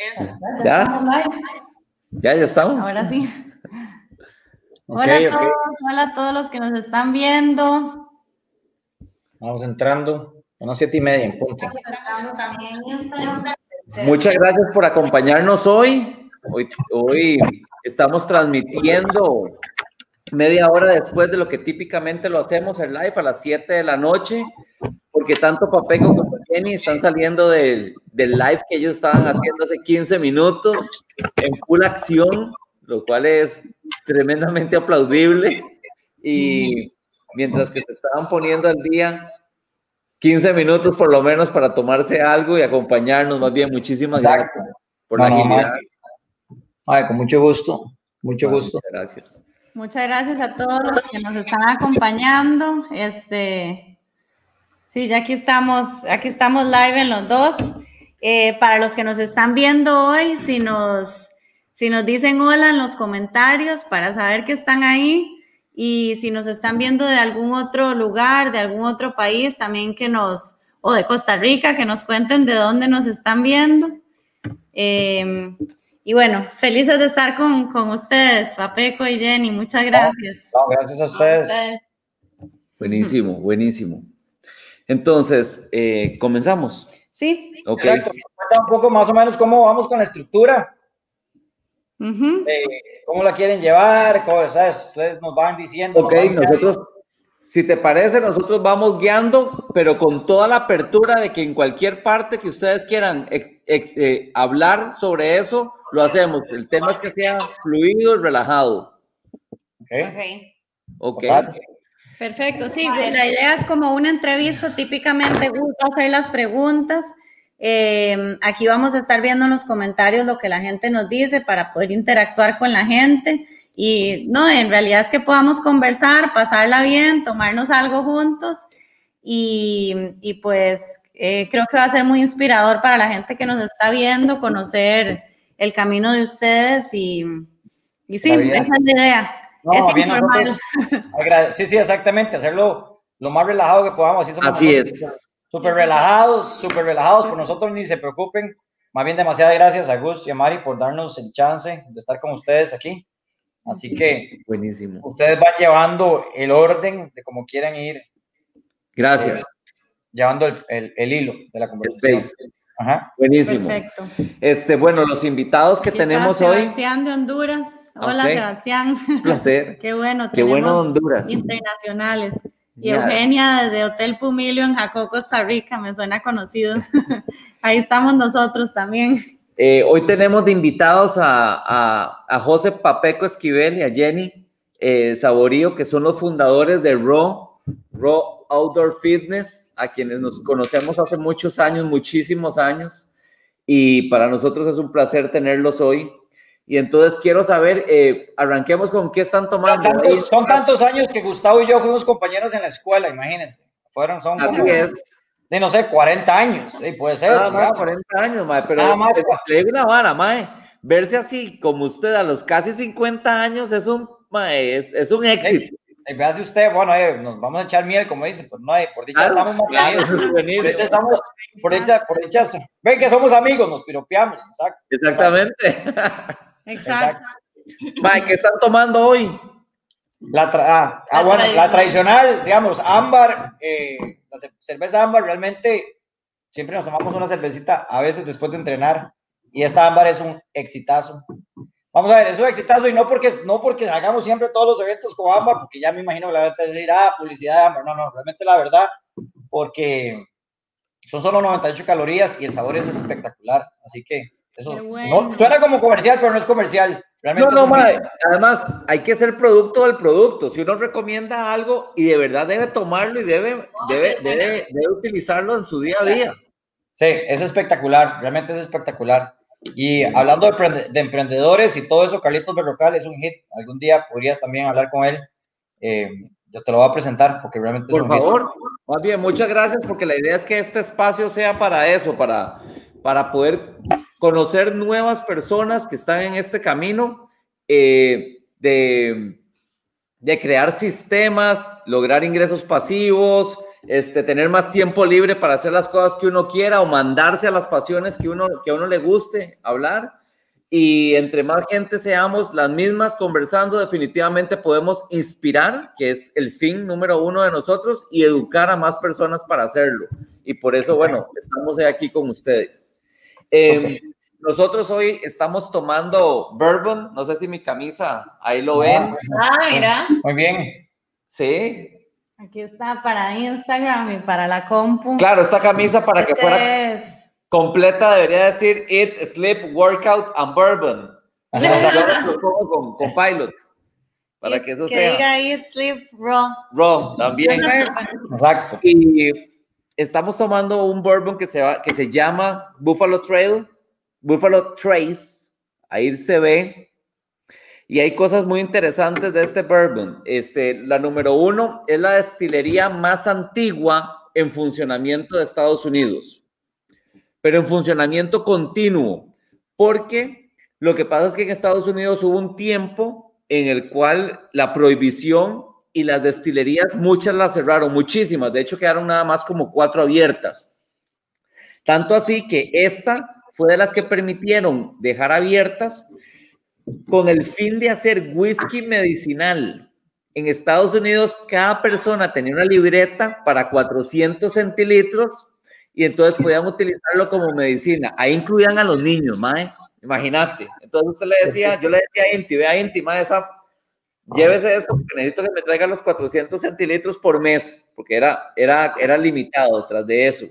¿Ya? ¿Ya estamos? Ahora sí. Hola a todos, hola a todos los que nos están viendo. Vamos entrando, a las 7:30 en punto. Muchas gracias por acompañarnos hoy. Hoy estamos transmitiendo media hora después de lo que típicamente lo hacemos el live a las 7 de la noche, porque tanto Papeco como Jenny están saliendo del live que ellos estaban haciendo hace 15 minutos en full acción, lo cual es tremendamente aplaudible. Y mientras que se estaban poniendo al día 15 minutos por lo menos para tomarse algo y acompañarnos, más bien, muchísimas gracias por la agilidad. Con mucho gusto, mucho gusto. Muchas gracias. Muchas gracias a todos los que nos están acompañando. Sí, ya aquí estamos live en los dos. Para los que nos están viendo hoy, si nos dicen hola en los comentarios para saber que están ahí, y si nos están viendo de algún otro lugar, de algún otro país, también o de Costa Rica, que nos cuenten de dónde nos están viendo. Y bueno, felices de estar con ustedes, Papeco y Jenny, muchas gracias. Gracias a ustedes. Buenísimo, buenísimo. Entonces, ¿comenzamos? Sí. Okay. Exacto. Un poco más o menos cómo vamos con la estructura. ¿Cómo la quieren llevar? ¿Sabes? Ustedes nos van diciendo. Ok, nosotros, si te parece, nosotros vamos guiando, pero con toda la apertura de que en cualquier parte que ustedes quieran hablar sobre eso, lo hacemos. El tema es que sea fluido y relajado. Ok. Perfecto, sí, la idea es como una entrevista, típicamente gusta hacer las preguntas. Aquí vamos a estar viendo en los comentarios lo que la gente nos dice para poder interactuar con la gente, y no, en realidad es que podamos conversar, pasarla bien, tomarnos algo juntos, y pues creo que va a ser muy inspirador para la gente que nos está viendo, conocer el camino de ustedes, y sí, esa es la idea. No, bien, sí, exactamente, hacerlo lo más relajado que podamos. Así es. Súper relajados, por nosotros ni se preocupen. Más bien, demasiadas gracias a Gus y a Mari por darnos el chance de estar con ustedes aquí. Así que buenísimo. Ustedes van llevando el orden de cómo quieren ir. Gracias. Llevando el hilo de la conversación. Ajá. Buenísimo. Perfecto. Bueno, los invitados que tenemos hoy. Sebastián de Honduras. Hola, Sebastián. Un placer. Qué bueno. Qué bueno Honduras. Internacionales. Y Eugenia desde Hotel Pumilio en Jacó, Costa Rica, me suena conocido. Ahí estamos nosotros también. Hoy tenemos de invitados a José Papeco Esquivel y a Jenny Saborío, que son los fundadores de Raw Outdoor Fitness, a quienes nos conocemos hace muchos años, muchísimos años, y para nosotros es un placer tenerlos hoy. Y entonces quiero saber, arranquemos con qué están tomando. Son tantos años que Gustavo y yo fuimos compañeros en la escuela, imagínense. Son como, de no sé, 40 años, puede ser. Nada más 40 años, mae, pero le digo una vara, mae, verse así como usted a los casi 50 años es un éxito. Vease usted, bueno, nos vamos a echar miel, como dice, pues no, por dicha estamos mantenidos. Por dicha, ven que somos amigos, nos piropeamos, exacto. Exactamente. Exacto. Mae, ¿qué están tomando hoy? La tradicional, digamos, ámbar, la cerveza ámbar, realmente siempre nos tomamos una cervecita a veces después de entrenar, y esta ámbar es un exitazo. Vamos a ver, es un exitazo, y no porque hagamos siempre todos los eventos con ámbar, porque ya me imagino que la gente va a decir, publicidad de ámbar. No, realmente la verdad, porque son solo 98 calorías y el sabor es espectacular, así que eso no suena como comercial, pero no es comercial. Realmente además hay que ser producto del producto. Si uno recomienda algo y de verdad debe tomarlo y debe utilizarlo en su día a día. Sí, es espectacular, realmente es espectacular. Y hablando de emprendedores y todo eso, Carlitos Berrocal es un hit. Algún día podrías también hablar con él. Yo te lo voy a presentar porque realmente es un hit. Por favor, más bien, muchas gracias, porque la idea es que este espacio sea para eso, para poder conocer nuevas personas que están en este camino de crear sistemas, lograr ingresos pasivos, tener más tiempo libre para hacer las cosas que uno quiera o mandarse a las pasiones que a uno le guste hablar. Y entre más gente seamos las mismas conversando, definitivamente podemos inspirar, que es el fin número uno de nosotros, y educar a más personas para hacerlo. Y por eso, bueno, estamos aquí con ustedes. Nosotros hoy estamos tomando bourbon. No sé si mi camisa, ahí lo ven. Mira. Muy bien. Sí. Aquí está para Instagram y para la compu. Claro, esta camisa para que fuera completa debería decir Eat, Sleep, Workout and Bourbon. Yo lo pongo con Pilot para que eso sea. Diga Eat, Sleep, Raw. Raw, también. Exacto. Y estamos tomando un bourbon que se llama Buffalo Trace. Ahí se ve. Y hay cosas muy interesantes de este bourbon. La número 1 es la destilería más antigua en funcionamiento de Estados Unidos, pero en funcionamiento continuo, porque lo que pasa es que en Estados Unidos hubo un tiempo en el cual la prohibición y las destilerías, muchas las cerraron, muchísimas, de hecho quedaron nada más como 4 abiertas. Tanto así que esta fue de las que permitieron dejar abiertas con el fin de hacer whisky medicinal. En Estados Unidos, cada persona tenía una libreta para 400 centilitros y entonces podían utilizarlo como medicina. Ahí incluían a los niños, mae. Imagínate. Entonces yo le decía a Inti, ve a Inti, mae, llévese eso, porque necesito que me traiga los 400 centilitros por mes, porque era limitado tras de eso.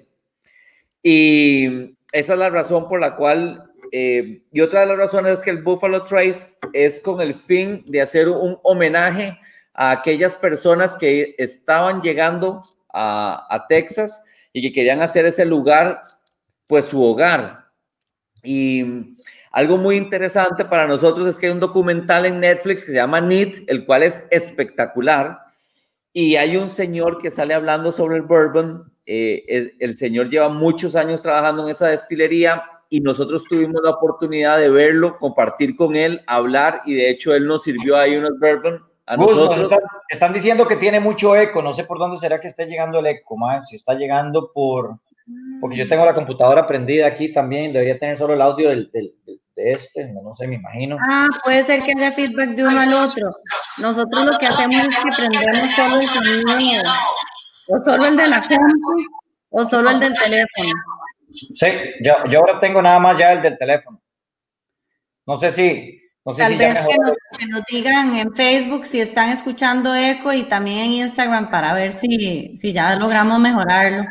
Y esa es la razón por la cual... y otra de las razones es que el Buffalo Trace es con el fin de hacer un homenaje a aquellas personas que estaban llegando a Texas y que querían hacer ese lugar pues su hogar. Y algo muy interesante para nosotros es que hay un documental en Netflix que se llama Neat, el cual es espectacular, y hay un señor que sale hablando sobre el bourbon. El señor lleva muchos años trabajando en esa destilería y nosotros tuvimos la oportunidad de verlo, compartir con él, hablar, y de hecho él nos sirvió ahí unos bourbon a nosotros. Están diciendo que tiene mucho eco, no sé por dónde será que esté llegando el eco, man. Si está llegando porque yo tengo la computadora prendida aquí también, debería tener solo el audio de no sé, me imagino. Puede ser que haya feedback de uno al otro. Nosotros lo que hacemos es que prendemos solo el sonido, o solo el de la compu, o solo el del teléfono. Sí, yo ahora tengo nada más ya el del teléfono. No sé si Tal vez que nos digan en Facebook si están escuchando eco y también en Instagram para ver si ya logramos mejorarlo.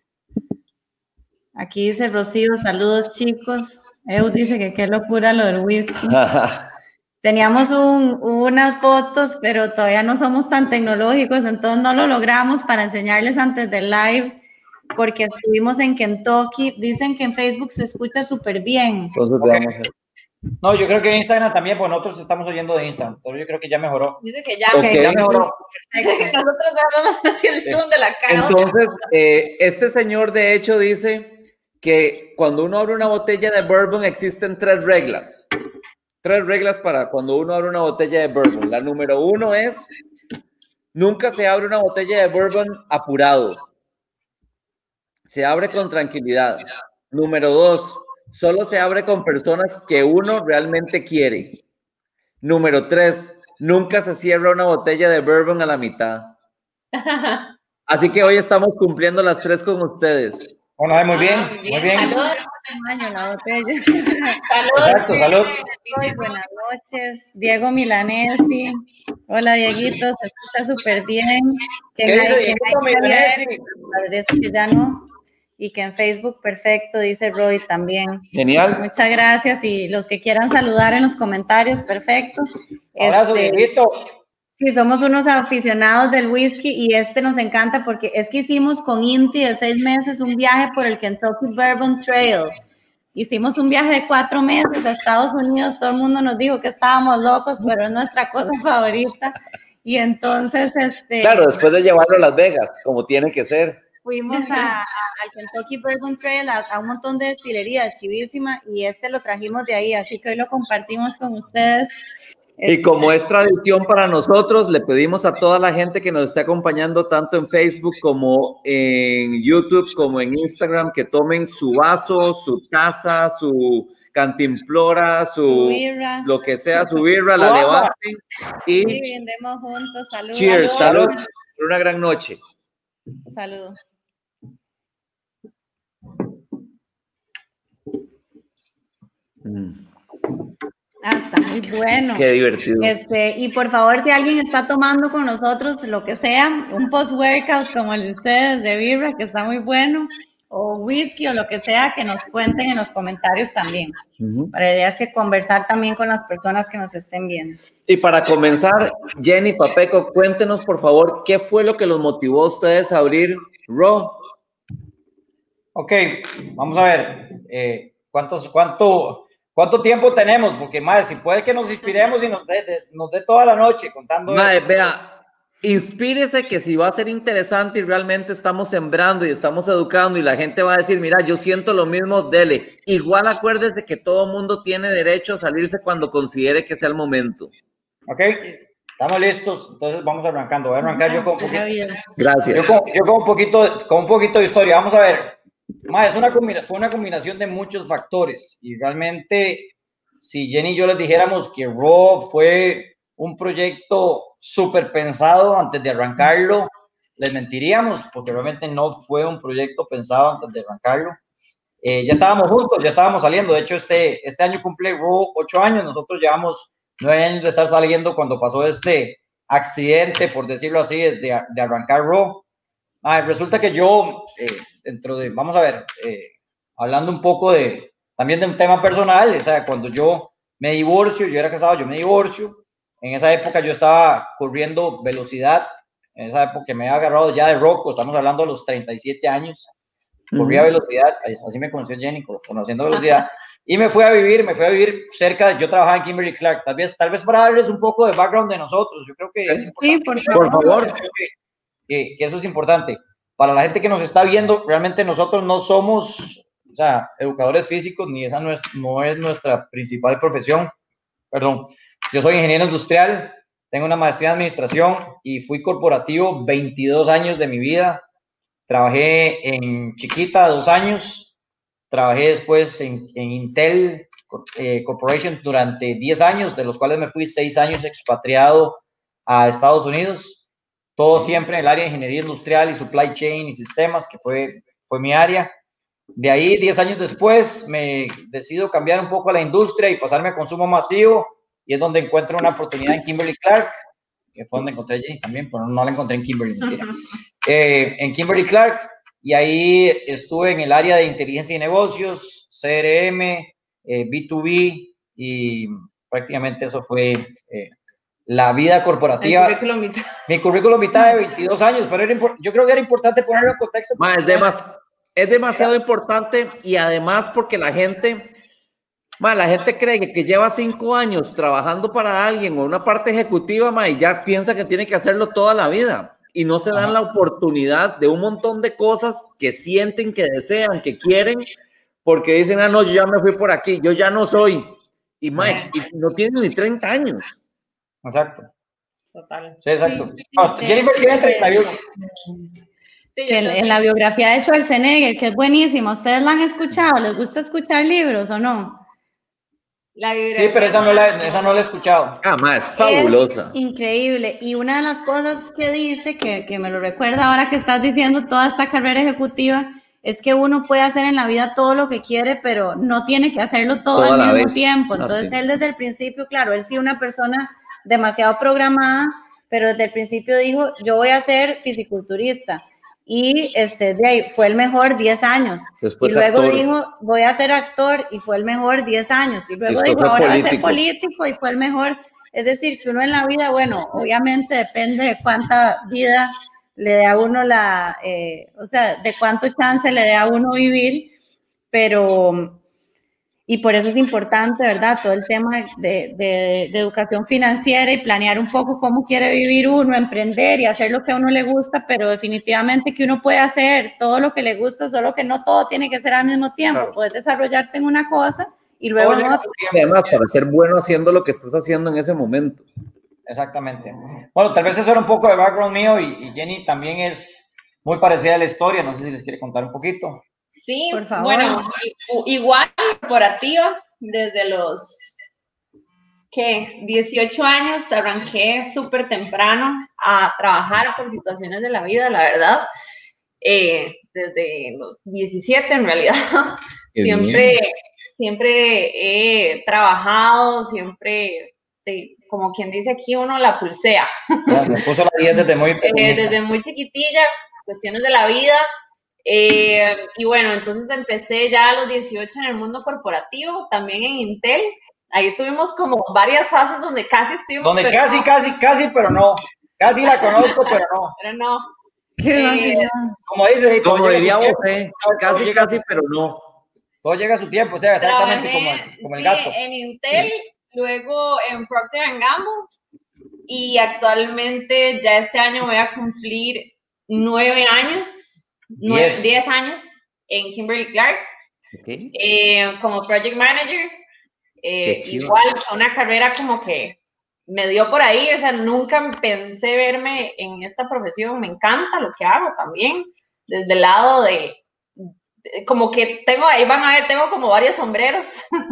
Aquí dice Rocío, saludos chicos. Eu dice que qué locura lo del whisky. Teníamos unas fotos, pero todavía no somos tan tecnológicos, entonces no lo logramos para enseñarles antes del live, porque estuvimos en Kentucky. Dicen que en Facebook se escucha súper bien. Okay. No, yo creo que en Instagram también, pues nosotros estamos oyendo de Instagram, pero yo creo que ya mejoró. Dice que ya, ya mejoró. Nosotros vamos hacia el zoom de la cara. Entonces, este señor de hecho dice que cuando uno abre una botella de bourbon existen 3 reglas. 3 reglas para cuando uno abre una botella de bourbon. La número 1 es, nunca se abre una botella de bourbon apurado. Se abre con tranquilidad. Número 2, solo se abre con personas que uno realmente quiere. Número 3, nunca se cierra una botella de bourbon a la mitad. Así que hoy estamos cumpliendo las 3 con ustedes. Bueno, muy bien, muy bien. Salud. La botella. Salud. Exacto, salud. Buenas noches. Diego Milanesi. Hola, Dieguito, se escucha súper bien. ¿Qué dice Dieguito Milanesi? Que ya no. Y que en Facebook, perfecto, dice Roy también. Genial. Muchas gracias. Y los que quieran saludar en los comentarios, perfecto. Abrazo, Dieguito. Sí, somos unos aficionados del whisky y nos encanta porque es que hicimos con Inti de 6 meses un viaje por el Kentucky Bourbon Trail. Hicimos un viaje de 4 meses a Estados Unidos. Todo el mundo nos dijo que estábamos locos, pero es nuestra cosa favorita. Y entonces, claro, después de llevarlo a Las Vegas, como tiene que ser. Fuimos al Kentucky Bourbon Trail, a un montón de destilerías, chivísima, y lo trajimos de ahí, así que hoy lo compartimos con ustedes. Y como es tradición para nosotros, le pedimos a toda la gente que nos esté acompañando tanto en Facebook como en YouTube, como en Instagram, que tomen su vaso, su taza, su cantimplora, su lo que sea, su birra, la levanten y sí, brindemos juntos. Salud. Cheers, salud. Por una gran noche. Salud. Está muy bueno. Qué divertido. Y por favor, si alguien está tomando con nosotros lo que sea, un post-workout como el de ustedes de birra, que está muy bueno, o whisky o lo que sea, que nos cuenten en los comentarios también. Para la idea es que conversar también con las personas que nos estén viendo. Y para comenzar, Jenny, Papeco, cuéntenos por favor, ¿qué fue lo que los motivó a ustedes a abrir Raw? Ok, vamos a ver, ¿cuánto tiempo tenemos? Porque, madre, si puede que nos inspiremos y nos dé toda la noche contando madre, eso. Vea, inspírese que si va a ser interesante y realmente estamos sembrando y estamos educando y la gente va a decir, mira, yo siento lo mismo, dele. Igual acuérdese que todo mundo tiene derecho a salirse cuando considere que sea el momento. Ok, estamos listos, entonces vamos arrancando. Voy a arrancar yo con un poquito. Gracias. Yo con un poquito de historia. Vamos a ver. Fue una combinación de muchos factores y realmente si Jenny y yo les dijéramos que Raw fue un proyecto súper pensado antes de arrancarlo, les mentiríamos porque realmente no fue un proyecto pensado antes de arrancarlo. Ya estábamos juntos, ya estábamos saliendo. De hecho, este año cumple Raw 8 años. Nosotros llevamos 9 años de estar saliendo cuando pasó este accidente, por decirlo así, de arrancar Raw. Resulta que yo, vamos a ver, hablando un poco también de un tema personal, o sea, cuando yo me divorcio, yo era casado, yo me divorcio, en esa época yo estaba corriendo velocidad, en esa época me había agarrado ya de roco, estamos hablando de los 37 años, corría velocidad, así me conoció Jenny, conociendo velocidad, y me fui a vivir cerca, yo trabajaba en Kimberly Clark, tal vez para darles un poco de background de nosotros, yo creo que es importante. Sí, por favor. Que eso es importante. Para la gente que nos está viendo, realmente nosotros no somos, o sea, educadores físicos, ni esa no es nuestra principal profesión. Perdón, yo soy ingeniero industrial, tengo una maestría en administración y fui corporativo 22 años de mi vida. Trabajé en Chiquita 2 años, trabajé después en Intel Corporation durante 10 años, de los cuales me fui 6 años expatriado a Estados Unidos. Todo siempre en el área de ingeniería industrial y supply chain y sistemas, que fue mi área. De ahí, 10 años después, me decido cambiar un poco a la industria y pasarme a consumo masivo, y es donde encuentro una oportunidad en Kimberly Clark, que fue donde encontré a Jenny también, pero no la encontré en Kimberly, en Kimberly Clark, y ahí estuve en el área de inteligencia y negocios, CRM, B2B, y prácticamente eso fue la vida corporativa. Mi currículum mitad de 22 años, pero yo creo que era importante ponerlo en contexto. Es demasiado importante, y además porque la gente cree que lleva 5 años trabajando para alguien o una parte ejecutiva, y ya piensa que tiene que hacerlo toda la vida, y no se dan la oportunidad de un montón de cosas que sienten, que desean, que quieren, porque dicen, no, yo ya me fui por aquí, yo ya no soy, y no tienen ni 30 años. Exacto. Total. Sí, exacto. Jennifer tiene 31. En la biografía de Schwarzenegger, que es buenísima, ¿ustedes la han escuchado? ¿Les gusta escuchar libros o no? Sí, pero esa no la he escuchado. Es fabulosa. Es increíble. Y una de las cosas que dice, que me lo recuerda ahora que estás diciendo toda esta carrera ejecutiva, es que uno puede hacer en la vida todo lo que quiere, pero no tiene que hacerlo todo al mismo tiempo. Entonces, él desde el principio, claro, él sí una persona demasiado programada, pero desde el principio dijo, yo voy a ser fisiculturista. Y de ahí fue el mejor 10 años. Después y luego dijo, voy a ser actor, y fue el mejor 10 años. Y luego dijo, ahora voy a ser político, y fue el mejor. Es decir, que uno en la vida, bueno, obviamente depende de cuánta vida le dé a uno o sea, de cuánto chance le dé a uno vivir, pero... Y por eso es importante, ¿verdad? Todo el tema de educación financiera y planear un poco cómo quiere vivir uno, emprender y hacer lo que a uno le gusta, pero definitivamente que uno puede hacer todo lo que le gusta, solo que no todo tiene que ser al mismo tiempo. Claro. Puedes desarrollarte en una cosa y luego en otro. Además, para ser bueno haciendo lo que estás haciendo en ese momento. Exactamente. Bueno, tal vez eso era un poco de background mío y Jenny también es muy parecida a la historia. No sé si les quiere contar un poquito. Sí, por favor. Bueno, igual corporativa, desde los 18 años arranqué súper temprano a trabajar por situaciones de la vida, la verdad. Desde los 17 en realidad. Siempre he trabajado, siempre, como quien dice aquí, uno la pulsea. Me puso la 10 desde muy chiquitilla, cuestiones de la vida. Y bueno, entonces empecé ya a los 18 en el mundo corporativo, también en Intel. Ahí tuvimos como varias fases donde casi estuvimos. Donde casi, pero no. Casi la conozco, pero no. Pero no. Como dice, como diría vos, casi, pero no. Todo llega a su tiempo, o sea, exactamente como el gato. En Intel, luego en Procter & Gamble, y actualmente ya este año voy a cumplir 10 años en Kimberly Clark, como Project Manager. Igual una carrera como que me dio por ahí, o sea, nunca pensé verme en esta profesión, me encanta lo que hago también, desde el lado de como que ahí van a ver, tengo como varios sombreros,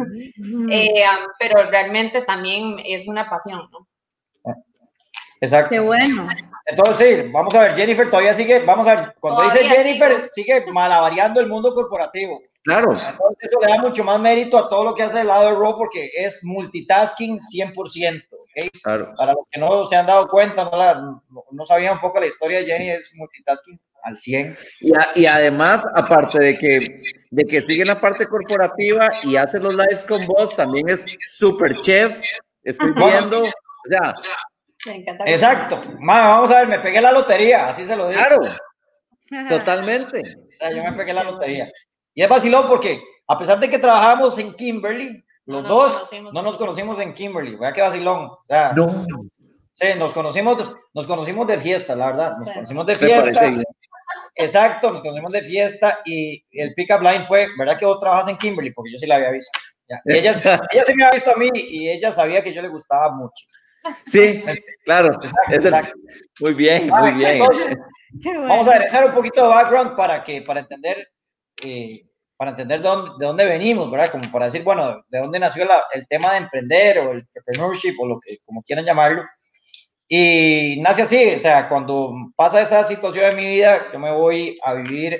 pero realmente también es una pasión, ¿no? Exacto. Qué bueno. Entonces, sí, vamos a ver, Jennifer todavía sigue, vamos a ver, cuando dice Jennifer, sigue malabareando el mundo corporativo. Claro. Entonces, eso le da mucho más mérito a todo lo que hace el lado de Raw porque es multitasking 100%, ¿ok? Claro. Para los que no se han dado cuenta, no sabían un poco la historia de Jenny, es multitasking al 100. Y además, aparte de que sigue en la parte corporativa y hace los lives con vos, también es super chef, estoy viendo, o sea... Exacto. Vamos a ver, me pegué la lotería, así se lo digo. Claro, totalmente. O sea, yo me pegué la lotería. Y es vacilón porque, a pesar de que trabajamos en Kimberly, los dos no nos conocimos en Kimberly. Vea qué vacilón. O sea, no. Sí, nos conocimos de fiesta, la verdad. Nos conocimos de fiesta. Exacto, nos conocimos de fiesta y el pick-up line fue, ¿verdad que vos trabajas en Kimberly? Porque yo sí la había visto. ¿Ya? Y ella sí me había visto a mí y ella sabía que yo le gustaba mucho. Sí, claro. Exacto. Muy bien, muy bien. Entonces, vamos a hacer un poquito de background para entender de dónde venimos, ¿verdad? Como para decir, bueno, de dónde nació el tema de emprender o el entrepreneurship o lo que como quieran llamarlo. Y nace así, o sea, cuando pasa esa situación en mi vida, yo me voy a vivir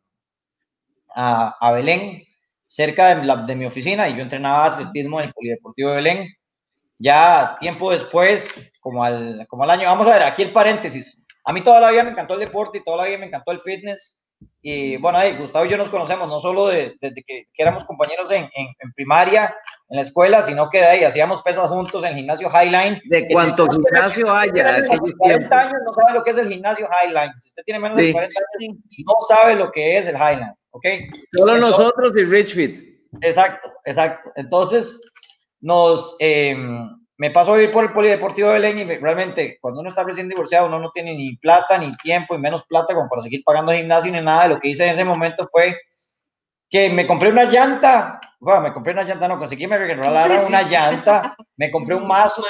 a Belén, cerca de mi oficina, y yo entrenaba atletismo en el Polideportivo de Belén. Ya tiempo después, como al año, vamos a ver, aquí el paréntesis. A mí toda la vida me encantó el deporte y toda la vida me encantó el fitness. Y bueno, Gustavo y yo nos conocemos no solo desde que éramos compañeros en primaria, en la escuela, sino que de ahí hacíamos pesas juntos en el gimnasio Highline. ¿De cuánto gimnasio haya? 40 años no sabe lo que es el gimnasio Highline. Si usted tiene menos de 40 años, no sabe lo que es el Highline, ¿ok? Solo nosotros y Richfield. Exacto. Entonces, me paso a vivir por el Polideportivo de Belén y realmente cuando uno está recién divorciado uno no tiene ni plata, ni tiempo y menos plata como para seguir pagando gimnasio ni nada. Lo que hice en ese momento fue que me compré una llanta, conseguí me regalaron una llanta, me compré un mazo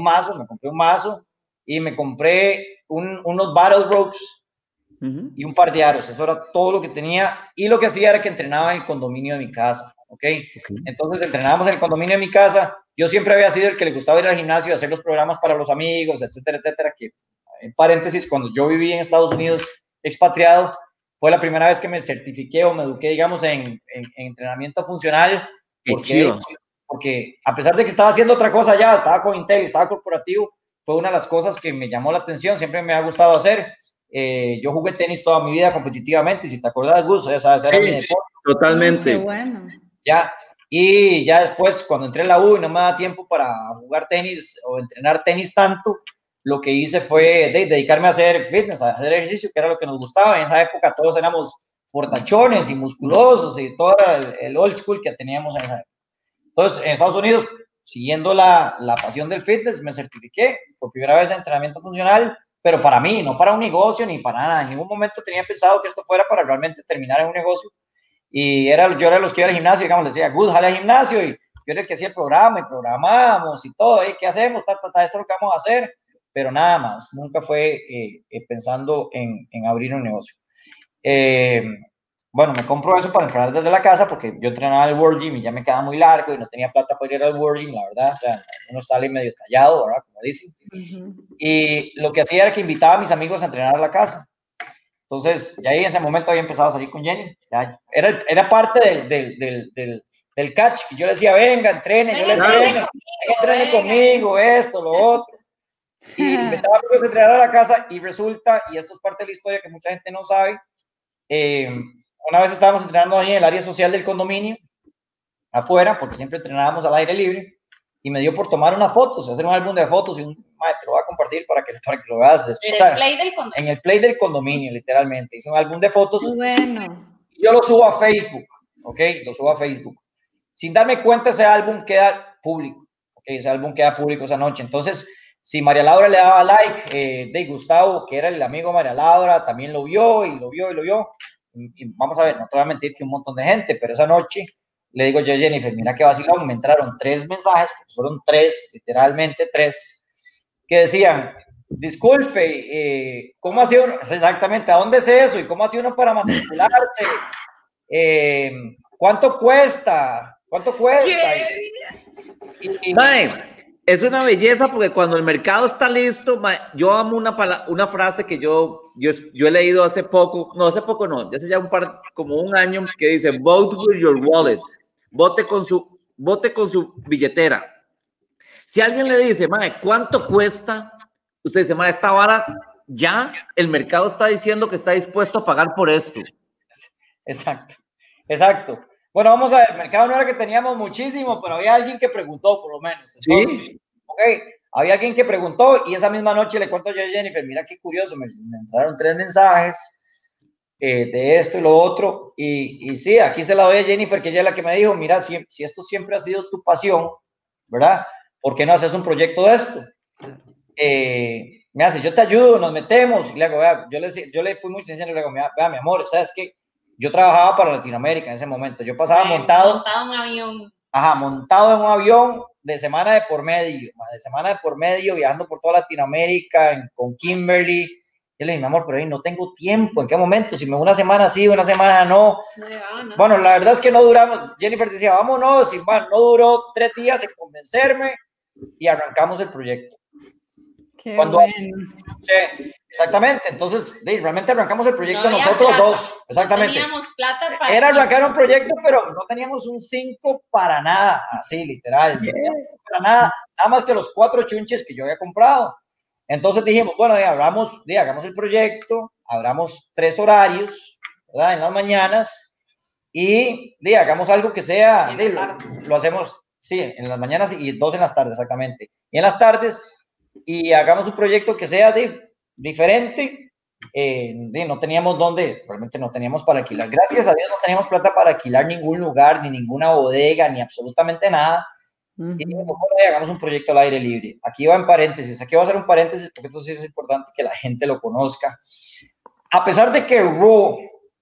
y me compré unos battle ropes y un par de aros. Eso era todo lo que tenía y lo que hacía era que entrenaba en el condominio de mi casa. Okay. Entonces entrenábamos en el condominio de mi casa. Yo siempre había sido el que le gustaba ir al gimnasio, hacer los programas para los amigos, etcétera, que en paréntesis, cuando yo viví en Estados Unidos expatriado, fue la primera vez que me certifiqué o me eduqué, digamos, en entrenamiento funcional. Porque a pesar de que estaba haciendo otra cosa ya, estaba con Intel, estaba corporativo, fue una de las cosas que me llamó la atención, siempre me ha gustado hacer. Yo jugué tenis toda mi vida competitivamente, y si te acuerdas, Gus, ya sabes, era mi deporte. Totalmente. Qué bueno. Ya, y ya después, cuando entré en la U y no me daba tiempo para jugar tenis o entrenar tenis tanto, lo que hice fue dedicarme a hacer fitness, a hacer ejercicio, que era lo que nos gustaba. En esa época todos éramos fortachones y musculosos y todo el old school que teníamos en esa época. Entonces, en Estados Unidos, siguiendo la pasión del fitness, me certifiqué por primera vez en entrenamiento funcional, pero para mí, no para un negocio ni para nada. En ningún momento tenía pensado que esto fuera para realmente terminar en un negocio. Y yo era los que iba al gimnasio, digamos, le decía, Gus, jale al gimnasio, y yo era el que hacía el programa y programábamos y todo, ¿qué hacemos? Esto es lo que vamos a hacer, pero nada más, nunca fue pensando en abrir un negocio. Bueno, me compro eso para entrenar desde la casa porque yo entrenaba en el World Gym y ya me quedaba muy largo y no tenía plata para ir al World Gym, la verdad, o sea, uno sale medio tallado, ¿verdad? Como dicen. Y lo que hacía era que invitaba a mis amigos a entrenar a la casa. Entonces, ya ahí en ese momento había empezado a salir con Jenny. Ya, era parte del catch, que yo le decía, venga, entrene, yo le entrene conmigo, esto, lo otro. Y invitaba a amigos a entrenar a la casa y resulta, y esto es parte de la historia que mucha gente no sabe, una vez estábamos entrenando ahí en el área social del condominio, afuera, porque siempre entrenábamos al aire libre, y me dio por tomar unas fotos, hacer un álbum de fotos y te lo voy a compartir para que lo veas después. En el play del condominio, literalmente. Hice un álbum de fotos. Bueno. Y yo lo subo a Facebook, ¿ok? Lo subo a Facebook. Sin darme cuenta, ese álbum queda público, ¿ok? Ese álbum queda público esa noche. Entonces, si María Laura le daba like, de Gustavo, que era el amigo de María Laura, también lo vio y lo vio y lo vio. Y vamos a ver, no te voy a mentir que un montón de gente, pero esa noche le digo yo a Jennifer, mira que vacilón, me entraron 3 mensajes, fueron 3, literalmente 3, que decían, disculpe, ¿cómo ha sido uno? Exactamente, ¿a dónde es eso? ¿Y cómo ha sido uno para matricularse? ¿Cuánto cuesta? ¿Cuánto cuesta? Es una belleza porque cuando el mercado está listo, yo amo una frase que yo he leído hace poco, ya hace ya como un año, que dice, vote with your wallet, vote con su billetera. Si alguien le dice, ¿cuánto cuesta? Usted dice, esta vara, ya el mercado está diciendo que está dispuesto a pagar por esto. Exacto. Bueno, vamos a ver, el mercado no era que teníamos muchísimo, pero había alguien que preguntó, por lo menos. Entonces, ¿sí? Ok, había alguien que preguntó y esa misma noche le cuento yo a Jennifer, mira qué curioso, me entraron 3 mensajes de esto y lo otro, y sí, aquí se la doy a Jennifer, que ella es la que me dijo, mira, si esto siempre ha sido tu pasión, ¿verdad? ¿Por qué no haces un proyecto de esto? Me hace, yo te ayudo, nos metemos, y le digo, vea, yo le fui muy sincero, le digo, vea, mi amor, ¿sabes qué? Yo trabajaba para Latinoamérica en ese momento. Yo pasaba montado en un avión. Ajá, montado en un avión de semana de por medio, viajando por toda Latinoamérica, con Kimberly. Yo le dije, mi amor, pero ahí no tengo tiempo. ¿En qué momento? Si me una semana sí, una semana no. Bueno, la verdad es que no duramos. Jennifer decía, vámonos, y no duró 3 días en convencerme y arrancamos el proyecto. Qué bueno. Sí, exactamente, entonces realmente arrancamos el proyecto nosotros plata. 2, exactamente. No teníamos plata para era arrancar un proyecto, pero no teníamos un 5 para nada, así literal, para nada más que los 4 chunches que yo había comprado. Entonces dijimos, bueno, hagamos el proyecto, abramos 3 horarios, ¿verdad? En las mañanas y hagamos algo que sea, lo hacemos, sí, en las mañanas y 2 en las tardes, exactamente. Y en las tardes, y hagamos un proyecto que sea diferente. No teníamos realmente no teníamos para alquilar. Gracias a Dios no teníamos plata para alquilar ningún lugar, ni ninguna bodega, ni absolutamente nada. Y dijimos, bueno, hagamos un proyecto al aire libre. Aquí va en paréntesis, aquí va a ser un paréntesis porque esto sí es importante que la gente lo conozca. A pesar de que Raw,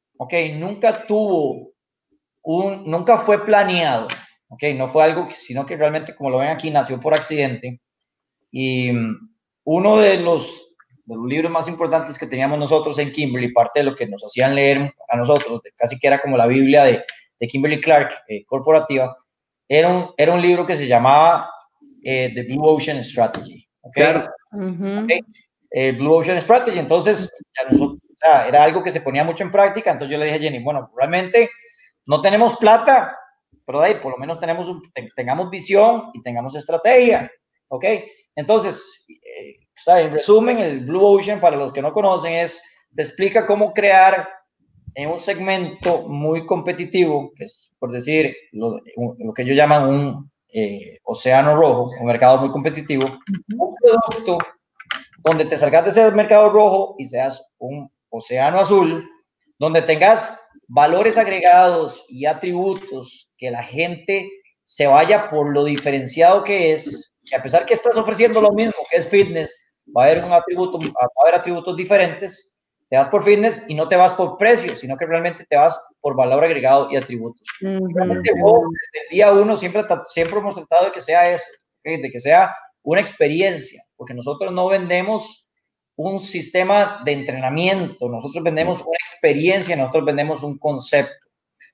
nunca fue planeado, no fue algo, sino que realmente, como lo ven aquí, nació por accidente. Y uno de los libros más importantes que teníamos nosotros en Kimberly, parte de lo que nos hacían leer a nosotros, casi que era como la Biblia de Kimberly Clark, corporativa, era un libro que se llamaba The Blue Ocean Strategy. Claro. Blue Ocean Strategy. Entonces, era algo que se ponía mucho en práctica. Entonces yo le dije a Jenny, bueno, realmente no tenemos plata, pero de ahí por lo menos tengamos visión y tengamos estrategia. ¿Ok? Entonces, en resumen, el Blue Ocean, para los que no conocen, te explica cómo crear en un segmento muy competitivo, que es, por decir, lo que ellos llaman un océano rojo, un mercado muy competitivo, un producto donde te salgas de ese mercado rojo y seas un océano azul, donde tengas valores agregados y atributos que la gente se vaya por lo diferenciado que es, que a pesar que estás ofreciendo lo mismo, que es fitness, va a haber atributos diferentes, Te vas por fitness y no te vas por precio, sino que realmente te vas por valor agregado y atributos. Realmente desde el día uno siempre hemos tratado de que sea eso, de que sea una experiencia, porque nosotros no vendemos un sistema de entrenamiento, nosotros vendemos una experiencia, nosotros vendemos un concepto.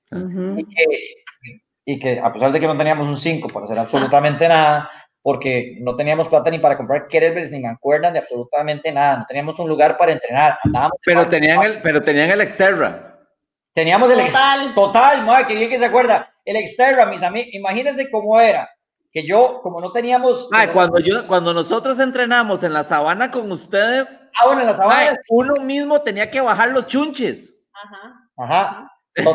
Y que a pesar de que no teníamos un 5 para hacer absolutamente nada, porque no teníamos plata ni para comprar kettlebells, ni mancuernas, ni absolutamente nada. No teníamos un lugar para entrenar. Pero tenían el Xterra. Teníamos Total, madre, que bien que se acuerda. El Xterra, mis amigos, imagínense cómo era. Que yo, como no teníamos... Cuando nosotros entrenamos en la sabana con ustedes... bueno, en la sabana... uno mismo tenía que bajar los chunches. Ajá.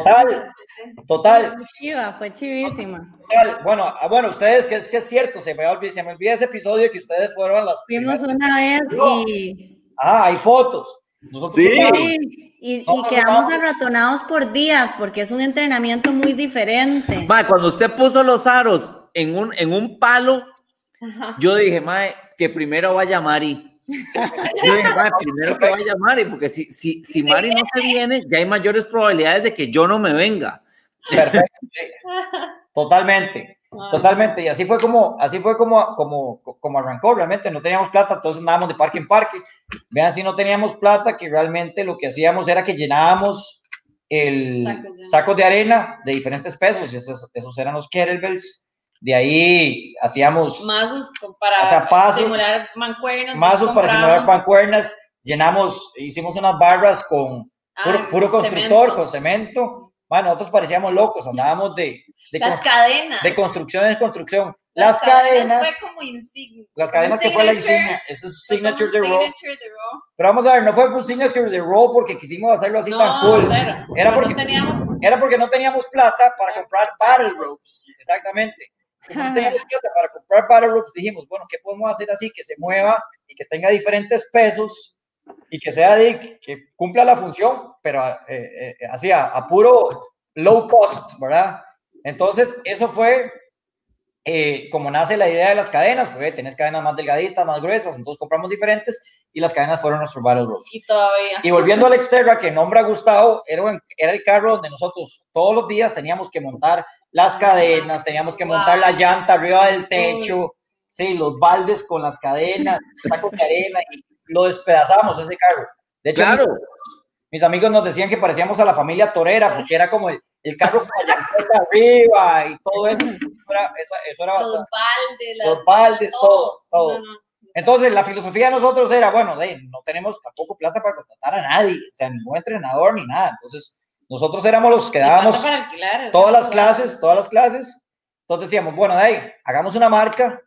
Total. Fue chivísima. Bueno, ustedes, que sí es cierto, se me olvida ese episodio que ustedes fueron a las... Fuimos una vez y... hay fotos. Nosotros y quedamos arratonados por días, porque es un entrenamiento muy diferente. Cuando usted puso los aros en un palo, yo dije, que primero vaya Mari. Yo dije, primero que vaya Mari, porque si Mari no se viene, ya hay mayores probabilidades de que yo no me venga. Perfecto. Totalmente. Y así fue como arrancó. Realmente no teníamos plata, entonces andábamos de parque en parque. Vean, si no teníamos plata, que realmente lo que hacíamos era que llenábamos el saco de arena de diferentes pesos, y esos eran los kettlebells. De ahí hacíamos mazos para simular mancuernas. Hicimos unas barras con puro constructor, con cemento. Nosotros parecíamos locos, andábamos de cadenas. De construcción en construcción. Las cadenas fue como insignia. Las cadenas que fue la insignia. Eso es Signature de Raw. Pero vamos a ver, no fue un Signature de Raw porque quisimos hacerlo así tan cool. Era porque no teníamos plata para comprar Battle Ropes. Exactamente. Como no teníamos plata para comprar Battle Ropes, dijimos, bueno, ¿qué podemos hacer así que se mueva y que tenga diferentes pesos y que sea que cumpla la función, pero así a puro low cost, ¿verdad? Entonces, eso fue como nace la idea de las cadenas, porque tenés cadenas más delgaditas, más gruesas, entonces compramos diferentes y las cadenas fueron nuestros Battle Ropes. Y volviendo al Xterra, que nombra Gustavo, era el carro donde nosotros todos los días teníamos que montar las cadenas, teníamos que montar la llanta arriba del techo, los baldes con las cadenas, sacos de arena, y lo despedazamos ese carro. De hecho, mis amigos nos decían que parecíamos a la familia torera, porque era como el carro con la llanta arriba y todo eso. Eso era bastante. Los baldes, todo. No. Entonces, la filosofía de nosotros era, bueno, no tenemos tampoco plata para contratar a nadie, o sea, ningún entrenador ni nada. Entonces, nosotros éramos los que dábamos todas las clases. Entonces decíamos, bueno, hagamos una marca,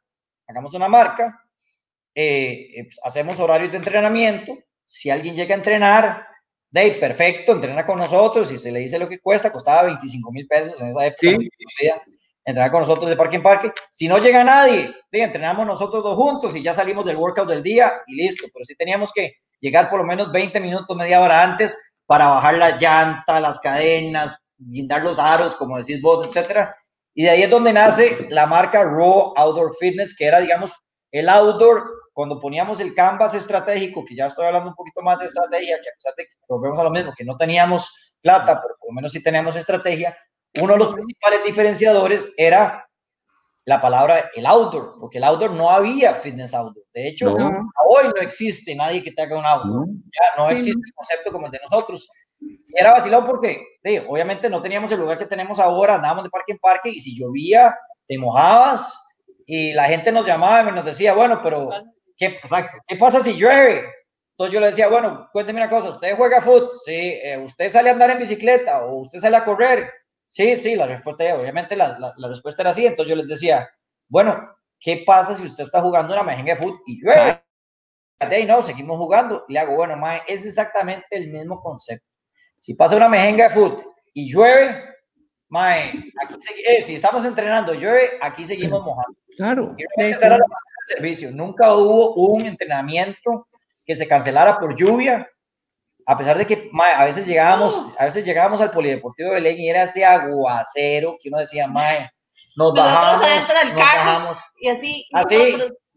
hacemos horarios de entrenamiento. Si alguien llega a entrenar, perfecto, entrena con nosotros. Y se le dice lo que cuesta, costaba 25,000 pesos en esa época. Sí. Entrenar con nosotros de parque en parque. Si no llega nadie, entrenamos nosotros dos juntos y ya salimos del workout del día y listo. Pero sí teníamos que llegar por lo menos 20 minutos, media hora antes para bajar la llanta, las cadenas, guindar los aros, como decís vos, etcétera. Y de ahí es donde nace la marca Raw Outdoor Fitness, que era, digamos, el outdoor. Cuando poníamos el canvas estratégico, que ya estoy hablando un poquito más de estrategia, que a pesar de que volvemos a lo mismo, que no teníamos plata, pero por lo menos sí teníamos estrategia. Uno de los principales diferenciadores era la palabra el outdoor, porque el outdoor no había fitness outdoor. De hecho, hoy no existe nadie que te haga un outdoor. Ya no existe el concepto como el de nosotros. Y era vacilón porque, obviamente, no teníamos el lugar que tenemos ahora, andábamos de parque en parque y si llovía, te mojabas y la gente nos llamaba y nos decía, bueno, pero ¿qué pasa si llueve? Entonces yo le decía, bueno, cuénteme una cosa, ¿usted juega fútbol? Sí. ¿Usted sale a andar en bicicleta o usted sale a correr? Sí, la respuesta, obviamente la respuesta era sí. Entonces yo les decía, bueno, ¿qué pasa si usted está jugando una mejenga de fútbol y llueve? No, seguimos jugando. Y le hago, bueno, mae, es exactamente el mismo concepto. Si pasa una mejenga de fútbol y llueve, mae, si estamos entrenando, llueve, aquí seguimos mojando. Claro. Y esa era la parte del servicio. Nunca hubo un entrenamiento que se cancelara por lluvia. A pesar de que a veces llegábamos al Polideportivo de Belén y era ese aguacero que uno decía, nos bajamos y así.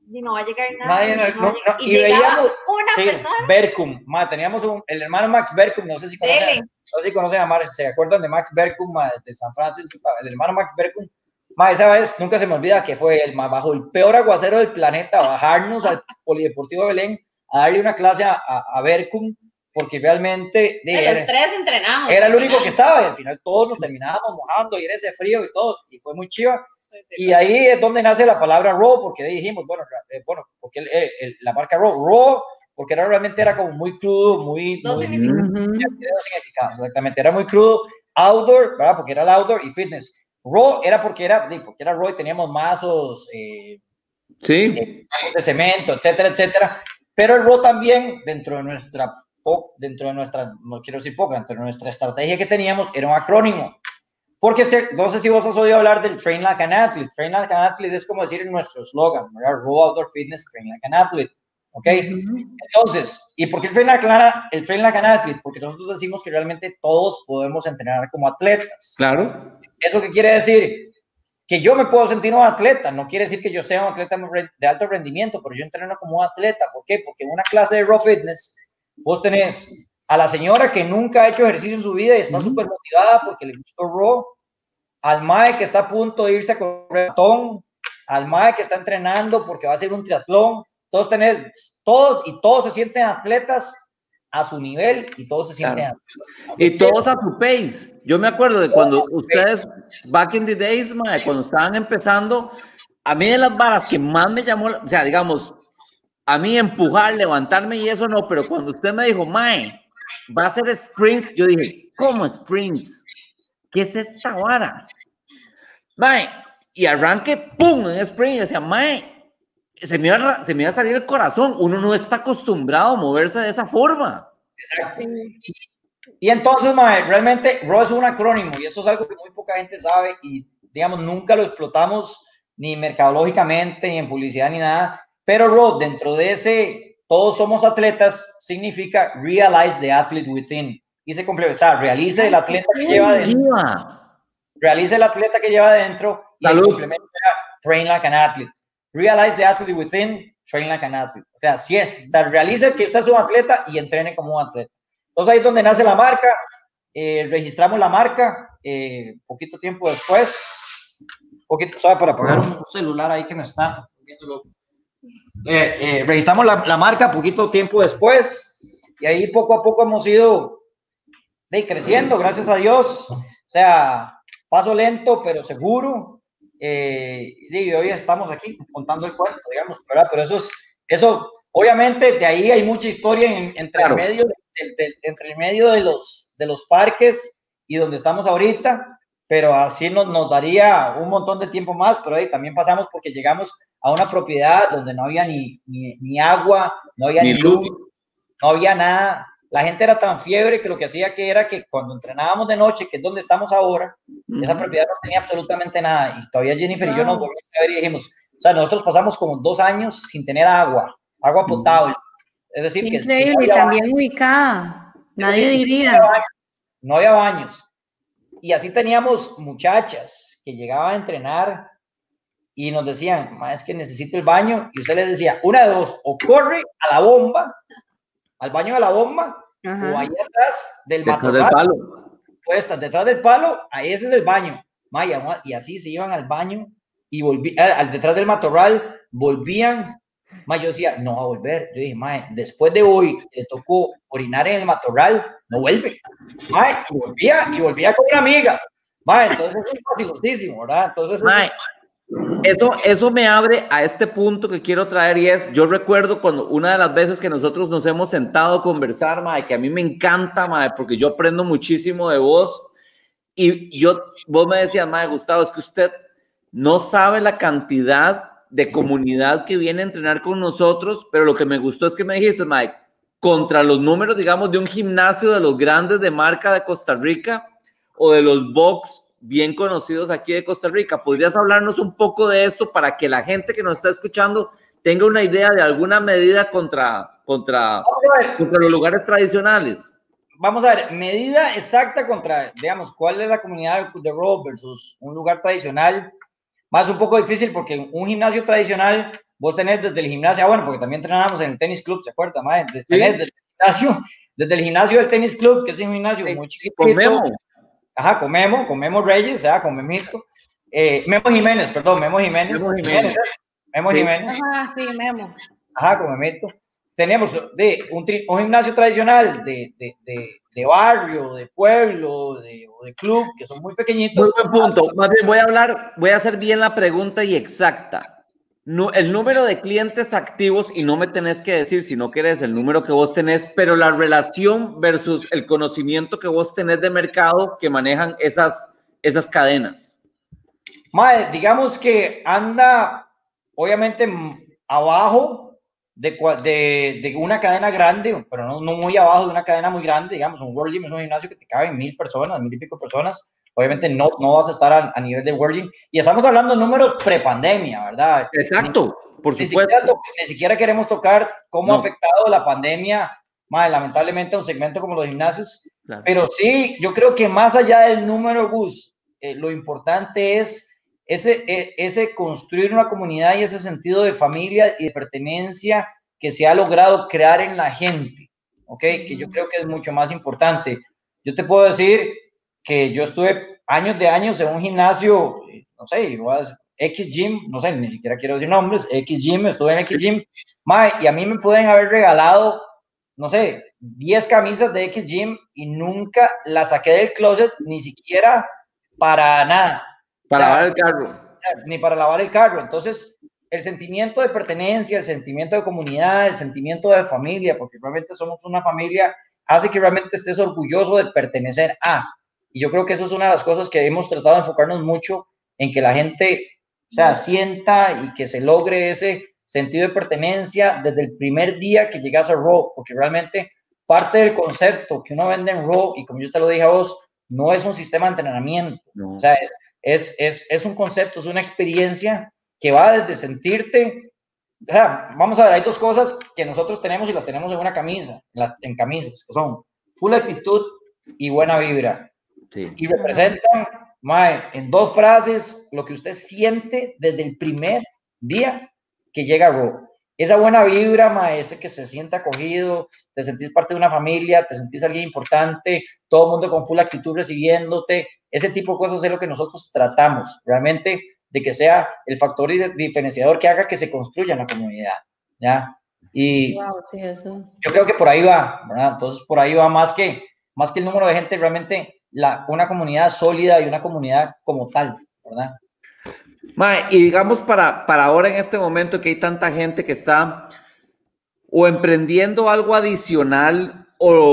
y no va a llegar nadie. Y veíamos una persona. Berkum, teníamos el hermano Max Berkum, no sé si conocen a Max, se acuerdan de Max Berkum de San Francisco, el hermano Max Berkum. Esa vez nunca se me olvida que fue el bajo el peor aguacero del planeta, bajarnos al Polideportivo Belén a darle una clase a Berkum, porque realmente los tres entrenamos. Era el único que estaba y al final todos nos terminábamos mojando y era ese frío y todo, y fue muy chiva. Y ahí es donde nace la palabra raw, porque dijimos, porque la marca raw, porque realmente era como muy crudo, muy significados, exactamente, era muy crudo, outdoor, ¿verdad? Porque era el outdoor y fitness. Raw era porque era raw y teníamos mazos de cemento, etcétera, etcétera. Pero el raw también, dentro de nuestra, no quiero decir poca, dentro de nuestra estrategia que teníamos, era un acrónimo. Porque no sé si vos has oído hablar del Train Like an Athlete. Train Like an Athlete es como decir en nuestro slogan, ¿verdad? Raw Outdoor Fitness, Train Like an Athlete. ¿Ok? Entonces, ¿y por qué el Train Like an Athlete? Porque nosotros decimos que realmente todos podemos entrenar como atletas. Claro. ¿Eso qué quiere decir? Que yo me puedo sentir un atleta. No quiere decir que yo sea un atleta de alto rendimiento, pero yo entreno como un atleta. ¿Por qué? Porque en una clase de Raw Fitness, vos tenés a la señora que nunca ha hecho ejercicio en su vida y está súper motivada porque le gustó Raw, al mae que está a punto de irse a correr maratón, al mae que está entrenando porque va a hacer un triatlón. Todos se sienten atletas a su nivel y todos se sienten atletas. Y todos a su pace. Yo me acuerdo de cuando ustedes, back in the days, mae, cuando estaban empezando, a mí de las varas que más me llamó, o sea, digamos, a mí empujar, levantarme y eso no, pero cuando usted me dijo, mae, va a ser sprints, yo dije, ¿cómo sprints? ¿Qué es esta vara? Mae, y arranque, pum, en sprint, y decía, mae, se me iba a salir el corazón. Uno no está acostumbrado a moverse de esa forma. Exacto. Y entonces, mae, realmente Raw es un acrónimo y eso es algo que muy poca gente sabe y, digamos, nunca lo explotamos ni mercadológicamente, ni en publicidad, ni nada. Pero Raw, dentro de ese todos somos atletas, significa realize the athlete within. Y se complementa, o sea, realice el atleta que lleva dentro. Realice el atleta que lleva dentro y el complemento era train like an athlete. Realize the athlete within, train like an athlete. O sea, realice que usted es un atleta y entrene como un atleta. Entonces ahí es donde nace la marca. Registramos la marca poquito tiempo después. ¿Sabe? Para apagar un celular ahí que me está viendo. Registramos la marca poquito tiempo después y ahí poco a poco hemos ido creciendo, gracias a Dios. O sea, paso lento pero seguro. Y hoy estamos aquí contando el cuento, digamos, ¿verdad? Pero eso obviamente de ahí hay mucha historia entre el medio de los parques y donde estamos ahorita, pero así nos daría un montón de tiempo más, pero ahí también pasamos porque llegamos a una propiedad donde no había ni agua, no había ni luz, no había nada. La gente era tan fiebre que lo que hacía era que cuando entrenábamos de noche, que es donde estamos ahora, esa propiedad no tenía absolutamente nada. Y todavía Jennifer y yo nos volvimos a ver y dijimos, o sea, nosotros pasamos como 2 años sin tener agua potable. Es decir, que increíble, y también ubicada. Nadie diría. No había baños. Y así teníamos muchachas que llegaban a entrenar y nos decían, es que necesito el baño. Y usted les decía, una de dos, o corre a la bomba, al baño de la bomba, o ahí atrás del matorral, pues detrás del palo, ahí ese es el baño. Y así se iban al baño y volvían, detrás del matorral, volvían. Yo decía, no va a volver. Yo dije, después de hoy le tocó orinar en el matorral, no vuelve. Y volvía con una amiga. Entonces es facilísimo, ¿verdad? Entonces eso me abre a este punto que quiero traer y es, yo recuerdo cuando una de las veces que nosotros nos hemos sentado a conversar, que a mí me encanta, porque yo aprendo muchísimo de vos y vos me decías, Gustavo, es que usted no sabe la cantidad de comunidad que viene a entrenar con nosotros, pero lo que me gustó es que me dijiste, contra los números, digamos, de un gimnasio de los grandes de marca de Costa Rica o de los box bien conocidos aquí de Costa Rica. ¿Podrías hablarnos un poco de esto para que la gente que nos está escuchando tenga una idea de alguna medida contra los lugares tradicionales? Vamos a ver, medida exacta contra, digamos, ¿cuál es la comunidad de Raw versus un lugar tradicional? Más un poco difícil porque un gimnasio tradicional, vos tenés desde el gimnasio, bueno, porque también entrenábamos en el tenis club, ¿se acuerda, mae? Tenés desde el gimnasio del tenis club, que es un gimnasio muy chiquito. Comemos. Ajá, comemos Reyes, con Memito. Memo Jiménez. Memo Jiménez. Ajá, sí, Memo. Ajá, con Memito. Teníamos un gimnasio tradicional de barrio, de pueblo, o de club, que son muy pequeñitos. Muy buen punto. Más bien voy a hacer bien la pregunta y exacta. No, el número de clientes activos, y no me tenés que decir si no querés el número que vos tenés, pero la relación versus el conocimiento que vos tenés de mercado que manejan esas cadenas. Mae, digamos que anda, obviamente, abajo de una cadena grande, pero no muy abajo de una cadena muy grande, digamos, un World Gym es un gimnasio que te caben 1000 personas, 1000 y pico personas, obviamente no vas a estar a nivel de World Gym, y estamos hablando de números prepandemia, ¿verdad? Exacto, por supuesto. Ni siquiera queremos tocar cómo ha afectado la pandemia, mae, lamentablemente a un segmento como los gimnasios, claro. Pero sí, yo creo que más allá del número, Gus, lo importante es ese construir una comunidad y ese sentido de familia y de pertenencia que se ha logrado crear en la gente, ¿ok? Que yo creo que es mucho más importante. Yo te puedo decir que yo estuve años en un gimnasio, no sé, X Gym, no sé, ni siquiera quiero decir nombres, X Gym, estuve en X Gym, y a mí me pueden haber regalado, no sé, 10 camisas de X Gym y nunca las saqué del closet, ni siquiera para nada. Para lavar el carro. Ni para lavar el carro. Entonces, el sentimiento de pertenencia, el sentimiento de comunidad, el sentimiento de familia, porque realmente somos una familia, hace que realmente estés orgulloso de pertenecer a. Y yo creo que eso es una de las cosas que hemos tratado de enfocarnos mucho en que la gente, o sea, sienta y que se logre ese sentido de pertenencia desde el primer día que llegas a Raw, porque realmente parte del concepto que uno vende en Raw, y como yo te lo dije a vos, no es un sistema de entrenamiento, no. O sea, es un concepto, es una experiencia que va desde sentirte, o sea, vamos a ver, hay dos cosas que nosotros tenemos y las tenemos en una camisa, en camisas, que son full actitud y buena vibra. Sí. Y representan, mae, en dos frases lo que usted siente desde el primer día que llega a Raw. Esa buena vibra, mae, ese que se sienta acogido, te sentís parte de una familia, te sentís alguien importante, todo el mundo con full actitud recibiéndote, ese tipo de cosas es lo que nosotros tratamos, realmente, de que sea el factor diferenciador que haga que se construya en la comunidad, ¿ya? Y wow, sí, eso. Yo creo que por ahí va, ¿verdad? Entonces, por ahí va más que el número de gente, realmente, una comunidad sólida y una comunidad como tal, ¿verdad? Mae, y digamos para ahora en este momento que hay tanta gente que está o emprendiendo algo adicional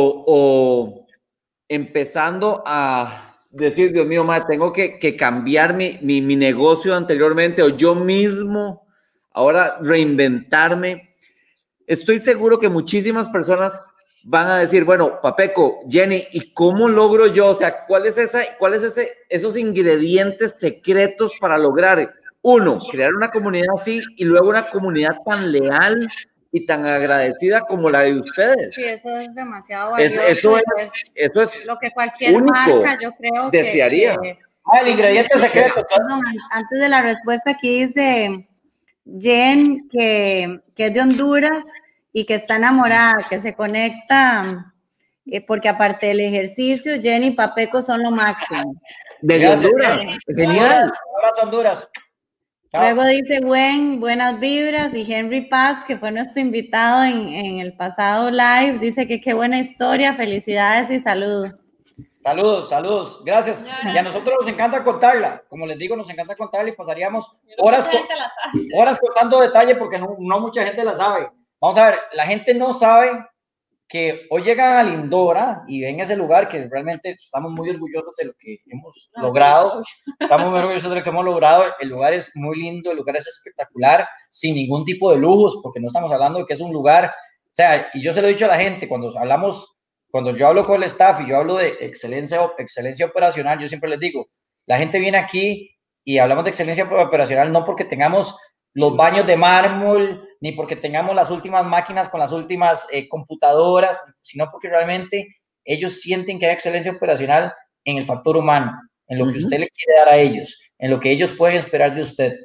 o empezando a decir, Dios mío, mae, tengo que cambiar mi negocio anteriormente o yo mismo ahora reinventarme. Estoy seguro que muchísimas personas van a decir, bueno, Papeco, Jenny, ¿y cómo logro yo? O sea, ¿cuáles esos ingredientes secretos para lograr, uno, crear una comunidad así y luego una comunidad tan leal y tan agradecida como la de ustedes? Sí, eso es demasiado valioso. Eso es lo que cualquier único, marca, yo creo desearía. El ingrediente secreto. Antes de la respuesta aquí dice Jen, que es de Honduras y que está enamorada, que se conecta, porque aparte del ejercicio, Jenny y Papeco son lo máximo. De Honduras, genial. Honduras. Luego dice buenas vibras, y Henry Paz, que fue nuestro invitado en el pasado live, dice que qué buena historia, felicidades y saludos. Saludos, gracias. Y a nosotros nos encanta contarla, como les digo, nos encanta contarla y pasaríamos horas contando detalle porque no mucha gente la sabe. Vamos a ver, la gente no sabe que hoy llegan a Lindora y ven ese lugar que realmente estamos muy orgullosos de lo que hemos logrado. Estamos muy orgullosos de lo que hemos logrado. El lugar es muy lindo, el lugar es espectacular, sin ningún tipo de lujos, porque no estamos hablando de que es un lugar, o sea, y yo se lo he dicho a la gente, cuando yo hablo con el staff y yo hablo de excelencia operacional, yo siempre les digo, la gente viene aquí y hablamos de excelencia operacional no porque tengamos los baños de mármol, ni porque tengamos las últimas máquinas con las últimas computadoras, sino porque realmente ellos sienten que hay excelencia operacional en el factor humano, en lo que usted le quiere dar a ellos, en lo que ellos pueden esperar de usted.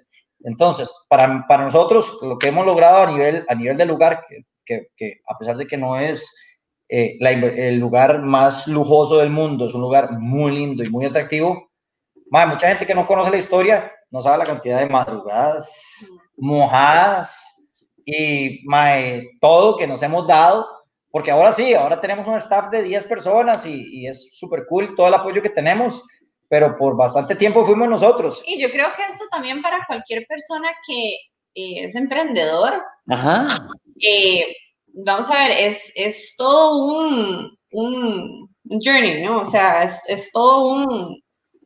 Entonces, para nosotros, lo que hemos logrado a nivel del lugar, que a pesar de que no es el lugar más lujoso del mundo, es un lugar muy lindo y muy atractivo, mucha gente que no conoce la historia no sabe la cantidad de madrugadas, mojadas y todo que nos hemos dado, porque ahora sí, ahora tenemos un staff de 10 personas y es súper cool todo el apoyo que tenemos, pero por bastante tiempo fuimos nosotros. Y yo creo que esto también para cualquier persona que es emprendedor, Ajá. Vamos a ver, es todo un journey, ¿no? O sea, es todo un...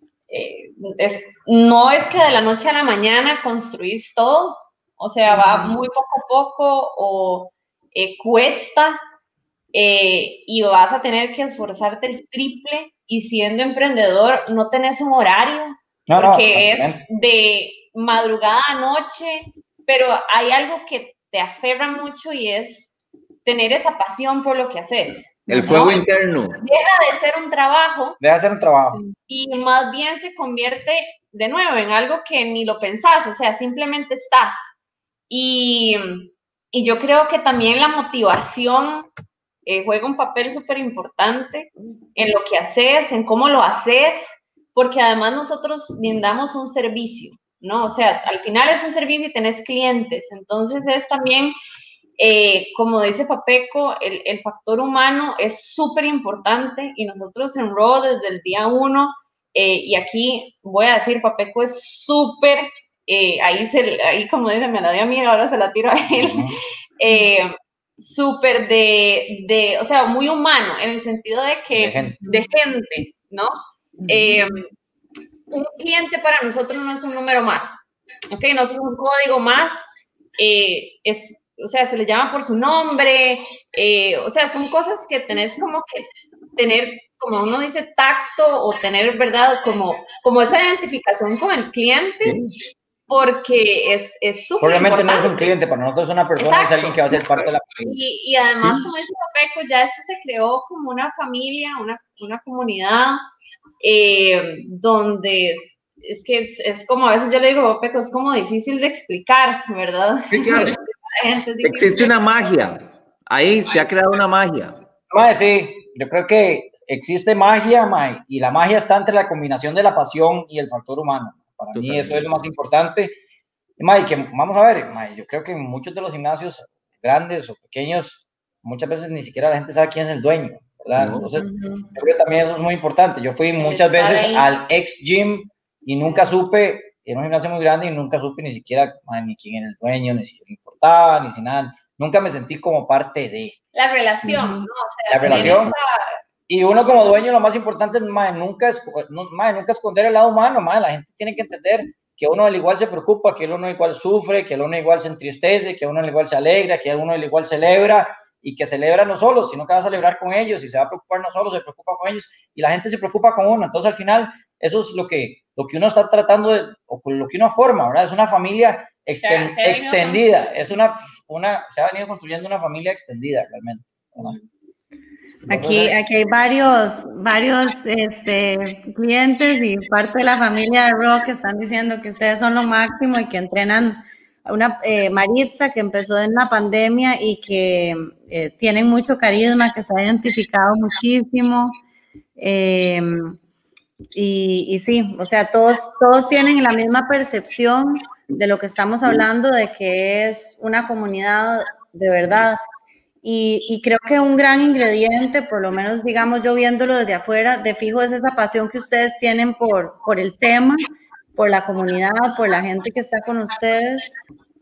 no es que de la noche a la mañana construís todo, o sea, va muy poco a poco o cuesta y vas a tener que esforzarte el triple y siendo emprendedor no tenés un horario, porque es de madrugada a noche, pero hay algo que te aferra mucho y es tener esa pasión por lo que haces. El fuego interno. Deja de ser un trabajo. Deja de ser un trabajo. Y más bien se convierte de nuevo en algo que ni lo pensás, o sea, simplemente estás. Y yo creo que también la motivación juega un papel súper importante en lo que haces, en cómo lo haces, porque además nosotros brindamos un servicio, ¿no? O sea, al final es un servicio y tenés clientes, entonces es también... como dice Papeco, el factor humano es súper importante y nosotros en Raw desde el día 1, y aquí voy a decir, Papeco es súper, ahí como dice, me la dio a mí, ahora se la tiro a él, súper o sea, muy humano, en el sentido de que, de gente, ¿no? Un cliente para nosotros no es un número más, ¿ok? No es un código más, o sea, se le llama por su nombre, o sea, son cosas que tenés como que tener, como uno dice, tacto o tener, ¿verdad? Como esa identificación con el cliente, porque es súper importante. Probablemente no es un cliente, para nosotros es una persona, exacto, es alguien que va a ser parte de la familia. Y además, como dice Papeco, ya esto se creó como una familia, una comunidad, donde... Es que es como, a veces yo le digo, Papeco, es como difícil de explicar, ¿verdad? Sí, claro. Existe una magia. Ahí se ha creado una magia. Sí, yo creo que existe magia, y la magia está entre la combinación de la pasión y el factor humano. Para mí eso es lo más importante. Y que, vamos a ver, yo creo que en muchos de los gimnasios grandes o pequeños, muchas veces ni siquiera la gente sabe quién es el dueño, ¿verdad? Entonces, yo creo que también eso es muy importante. Yo fui muchas veces al ex gym y nunca supe, era un gimnasio muy grande y nunca supe ni siquiera ni quién era el dueño, ni si yo le importaba, ni si nada. Nunca me sentí como parte de... La relación, ¿no? O sea, la relación. Y uno como dueño, lo más importante es, nunca esconder el lado humano, la gente tiene que entender que uno al igual se preocupa, que uno igual sufre, que uno igual se entristece, que uno al igual se alegra, que uno al igual celebra, y que celebra no solo, sino que va a celebrar con ellos, y se va a preocupar no solo, se preocupa con ellos, y la gente se preocupa con uno. Entonces al final eso es lo que uno está tratando de, o con lo que uno forma, ¿verdad? Es una familia extendida, es se ha venido construyendo una familia extendida realmente, ¿verdad? Aquí hay varios clientes y parte de la familia de Rock que están diciendo que ustedes son lo máximo y que entrenan a una Maritza que empezó en la pandemia y que tienen mucho carisma, que se ha identificado muchísimo. Y sí, o sea, todos tienen la misma percepción de lo que estamos hablando, de que es una comunidad de verdad. Y creo que un gran ingrediente, por lo menos digamos yo viéndolo desde afuera, de fijo es esa pasión que ustedes tienen por el tema, por la comunidad, por la gente que está con ustedes,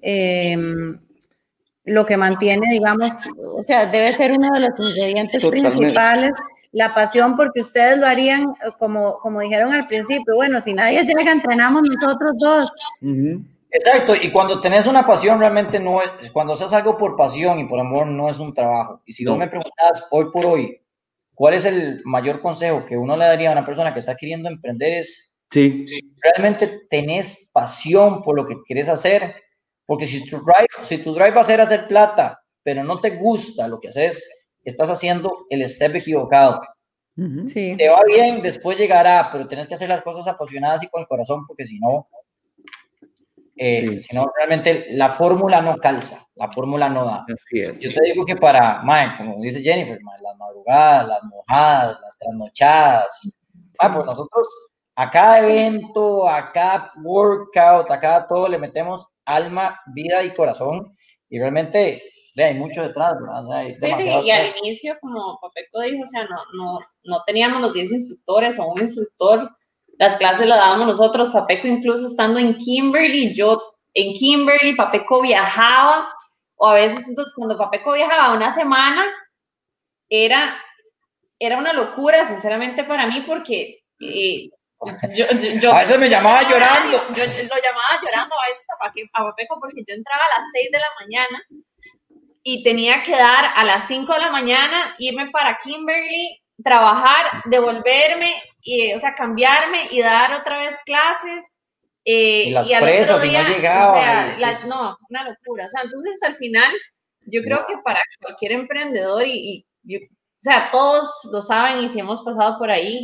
lo que mantiene, digamos, o sea, debe ser uno de los ingredientes principales, la pasión, porque ustedes lo harían, como dijeron al principio, bueno, si nadie llega, entrenamos nosotros dos. Exacto, y cuando tenés una pasión realmente no es, cuando haces algo por pasión y por amor no es un trabajo. Y si vos me preguntas hoy por hoy, ¿cuál es el mayor consejo que uno le daría a una persona que está queriendo emprender? Es, realmente tenés pasión por lo que quieres hacer, porque si tu drive va a ser hacer plata, pero no te gusta lo que haces, estás haciendo el step equivocado. Si te va bien, después llegará, pero tenés que hacer las cosas apasionadas y con el corazón, porque si no... sino realmente la fórmula no calza, la fórmula no da. Así es. Yo te digo que para, como dice Jennifer, las madrugadas, las mojadas, las trasnochadas, pues nosotros a cada evento, a cada workout, a cada todo le metemos alma, vida y corazón, y realmente hay mucho detrás, ¿verdad? Hay demasiado y al inicio, como Papeco dijo, o sea, no teníamos los 10 instructores o un instructor. Las clases las dábamos nosotros, Papeco incluso estando en Kimberly, yo en Kimberly, Papeco viajaba, o a veces entonces cuando Papeco viajaba una semana, era una locura, sinceramente para mí, porque yo a veces me llamaba llorando. Yo lo llamaba llorando a veces a Papeco porque yo entraba a las 6 de la mañana y tenía que dar a las 5 de la mañana, irme para Kimberly, trabajar, devolverme, o sea, cambiarme y dar otra vez clases. Y las presas, y no llegaba. O sea, no, una locura. O sea, entonces al final, yo creo que para cualquier emprendedor, o sea, todos lo saben y si hemos pasado por ahí,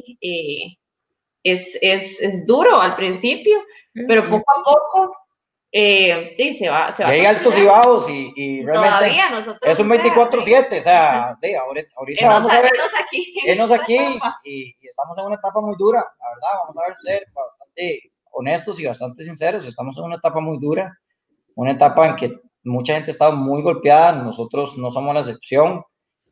es duro al principio, pero poco a poco, sí, se va. Hay altos y bajos y realmente todavía nosotros, es un 24/7, o sea, ahorita vamos a ver, enos aquí y estamos en una etapa muy dura, la verdad, vamos a ver, ser bastante honestos y bastante sinceros, estamos en una etapa muy dura, una etapa en que mucha gente está muy golpeada, nosotros no somos la excepción,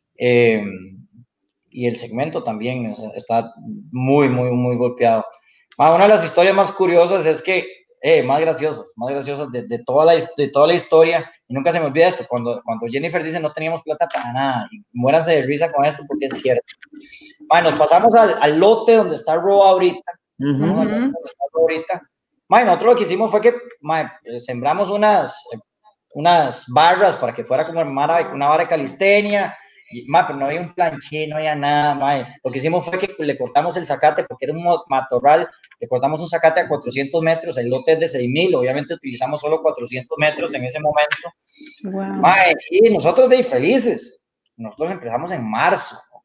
y el segmento también está muy, muy, muy golpeado. Una de las historias más curiosas es que más graciosas de toda la historia, y nunca se me olvida esto, cuando Jennifer dice no teníamos plata para nada, y muéranse de risa con esto porque es cierto. Nos pasamos al lote donde está Ro ahorita, nosotros lo que hicimos fue que sembramos unas barras para que fuera como una vara de calistenia, pero no había un planché, no había nada, lo que hicimos fue que le cortamos el zacate, porque era un matorral, le cortamos un zacate a 400 metros, el lote es de 6,000, obviamente utilizamos solo 400 metros en ese momento, wow. Y nosotros de felices, nosotros empezamos en marzo, ¿ok?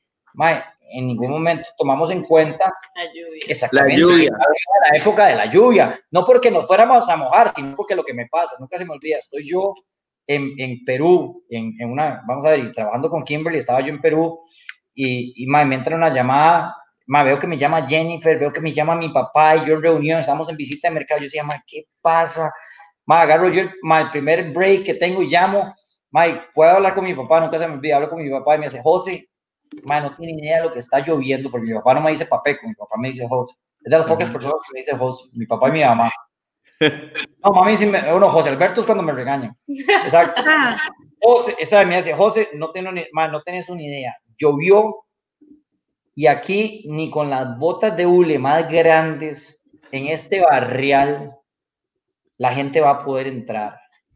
En ningún momento tomamos en cuenta la lluvia, la época de la lluvia, no porque nos fuéramos a mojar, sino porque lo que me pasa, nunca se me olvida, estoy yo en Perú, vamos a ver, trabajando con Kimberly, estaba yo en Perú, y me entra una llamada, veo que me llama Jennifer, veo que me llama mi papá, y yo en reunión, estamos en visita de mercado, yo decía, ¿qué pasa? Agarro yo el primer break que tengo y llamo, ¿puedo hablar con mi papá? Nunca se me olvida, hablo con mi papá y me dice, José, no tiene idea de lo que está lloviendo, porque mi papá no me dice Papeco, mi papá me dice José, es de las pocas personas que me dice José, mi papá y mi mamá. No, mami, José Alberto es cuando me regañan. Exacto. José, esa me dice, José, no tenés una idea. Llovió y aquí ni con las botas de hule más grandes en este barrial la gente va a poder entrar.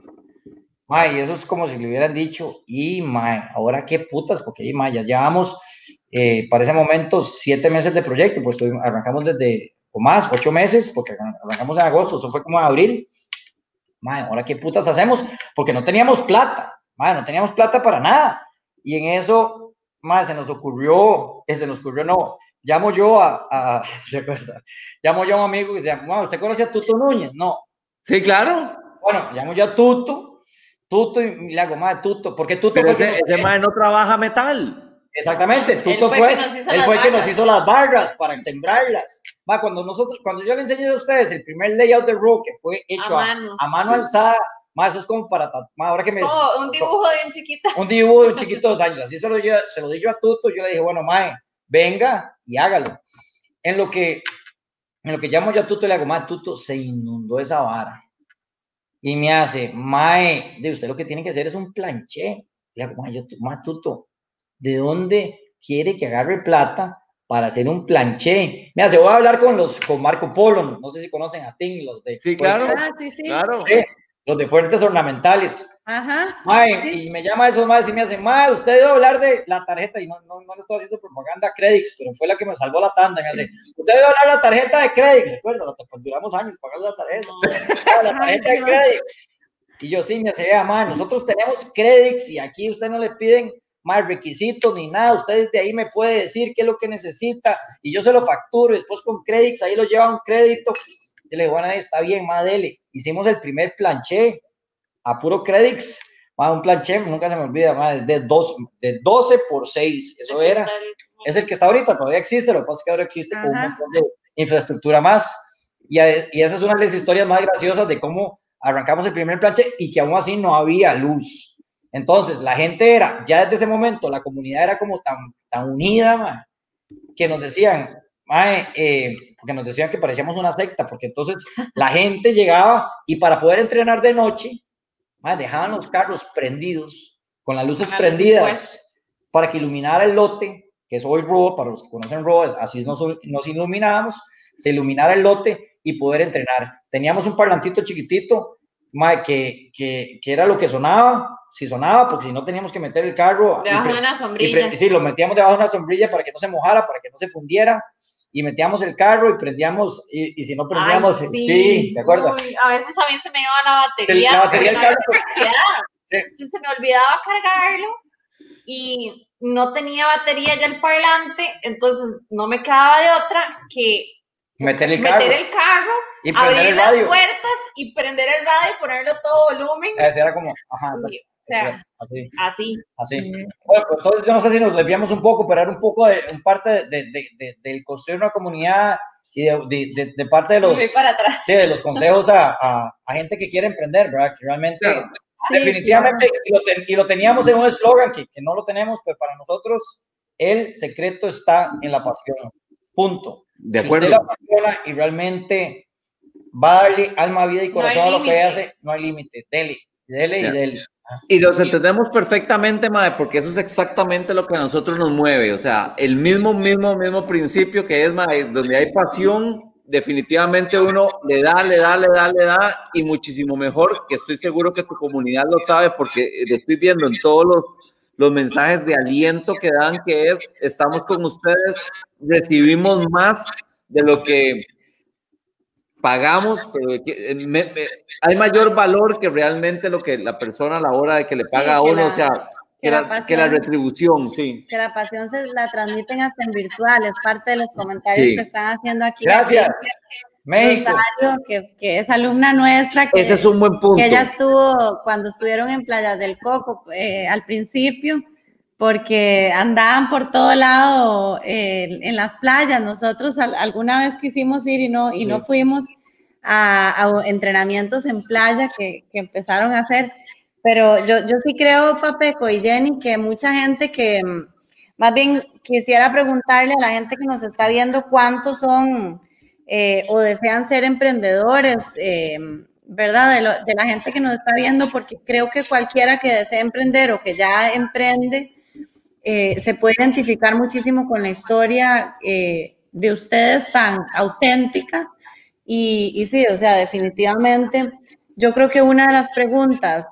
Y eso es como si le hubieran dicho, ahora qué putas, porque ya llevamos para ese momento 7 meses de proyecto, pues arrancamos o más, 8 meses, porque arrancamos en agosto, eso fue como en abril. Ahora qué putas hacemos, porque no teníamos plata, no teníamos plata para nada. Y en eso, se nos ocurrió, llamo yo ¿se acuerda? Llamo yo a un amigo que se llama, ¿usted conoce a Tuto Núñez? No. Sí, claro. Bueno, llamo yo a Tuto y le hago, Tuto, porque Tuto pero ese no trabaja metal. Exactamente, Tuto él fue el que nos hizo las barras para sembrarlas. Cuando yo le enseñé a ustedes el primer layout de Ro, que fue hecho a mano alzada, eso es como para, ahora que un dibujo de un chiquito. Un dibujo de un chiquito de 2 años, así se lo di yo a Tuto, yo le dije, bueno, venga y hágalo. En lo que llamo yo a Tuto, le hago, Tuto, se inundó esa vara. Y me hace, de usted lo que tiene que hacer es un planché. Le hago, Tuto, ¿de dónde quiere que agarre plata para hacer un planché? Mira, se voy a hablar con Marco Polo, no sé si conocen a Tim, los de... Sí, claro, sí. Claro. Sí, los de fuertes ornamentales. Ajá. Y me llama esos y me hace, usted debe hablar de la tarjeta, y no le estoy haciendo propaganda a Credix, pero fue la que me salvó la tanda. Me hace, usted debe hablar de la tarjeta de Credix, ¿recuerda? Duramos años pagando la tarjeta. La tarjeta de Credix. Y yo sí, me hace, nosotros tenemos Credix y aquí usted no le piden más requisitos ni nada, usted de ahí me puede decir qué es lo que necesita y yo se lo facturo y después con Credix ahí lo lleva un crédito. Yo le digo, bueno, está bien, ma, dele. Hicimos el primer planché a puro credits, ma, un planché, nunca se me olvida, ma, de 12 por 6, eso era. Es el que está ahorita, todavía existe, lo que pasa es que ahora existe con un montón de infraestructura más. Y esa es una de las historias más graciosas de cómo arrancamos el primer planche y que aún así no había luz. Entonces, la gente era, ya desde ese momento, la comunidad era como tan unida, man, que nos decían, porque nos decían que parecíamos una secta, porque entonces la gente llegaba y para poder entrenar de noche, dejaban los carros prendidos, con las luces prendidas, para que iluminara el lote, que es hoy ROA, para los que conocen ROA, así nos iluminábamos, se iluminara el lote y poder entrenar. Teníamos un parlantito chiquitito, que era lo que sonaba, si sonaba, porque si no teníamos que meter el carro debajo de una sombrilla. Sí, lo metíamos debajo de una sombrilla para que no se mojara, para que no se fundiera, y metíamos el carro y prendíamos, y si no prendíamos, sí, ¿se acuerda? Uy, a veces a mí se me iba la batería. La batería del carro. Sí. Se me olvidaba cargarlo y no tenía batería ya el parlante, entonces no me quedaba de otra que meter el carro y abrir las puertas y prender el radio y ponerlo a todo volumen. Era como, así. Bueno, pues entonces yo no sé si nos desviamos un poco, pero era un poco un parte de construir una comunidad y de parte de los, sí, de los consejos a gente que quiere emprender, ¿verdad? Que realmente, definitivamente, y lo teníamos en un eslogan que no lo tenemos, pero para nosotros el secreto está en la pasión. Punto. De acuerdo. Si usted la apasiona y realmente va a darle alma, vida y corazón a lo que hace, no hay límite. Dele y dele. Y los entendemos perfectamente, mae, porque eso es exactamente lo que a nosotros nos mueve. O sea, el mismo principio que es, mae, donde hay pasión, definitivamente uno le da y muchísimo mejor, que estoy seguro que tu comunidad lo sabe, porque lo estoy viendo en todos los mensajes de aliento que dan, que es, estamos con ustedes, recibimos más de lo que pagamos, pero hay mayor valor que realmente lo que la persona a la hora de que le paga a uno, o sea, que la retribución, sí. Que la pasión se la transmiten hasta en virtual, es parte de los comentarios que están haciendo aquí. Gracias. México. Rosario, que es alumna nuestra. Ese es un buen punto. Que ella estuvo cuando estuvieron en Playas del Coco al principio, porque andaban por todo lado en las playas. Nosotros alguna vez quisimos ir y no fuimos a entrenamientos en playa que empezaron a hacer. Pero yo sí creo, Papeco y Jenny, que mucha gente que más bien quisiera preguntarle a la gente que nos está viendo cuántos son o desean ser emprendedores, ¿verdad? De la gente que nos está viendo, porque creo que cualquiera que desee emprender o que ya emprende se puede identificar muchísimo con la historia de ustedes tan auténtica. Y sí, o sea, definitivamente, yo creo que una de las preguntas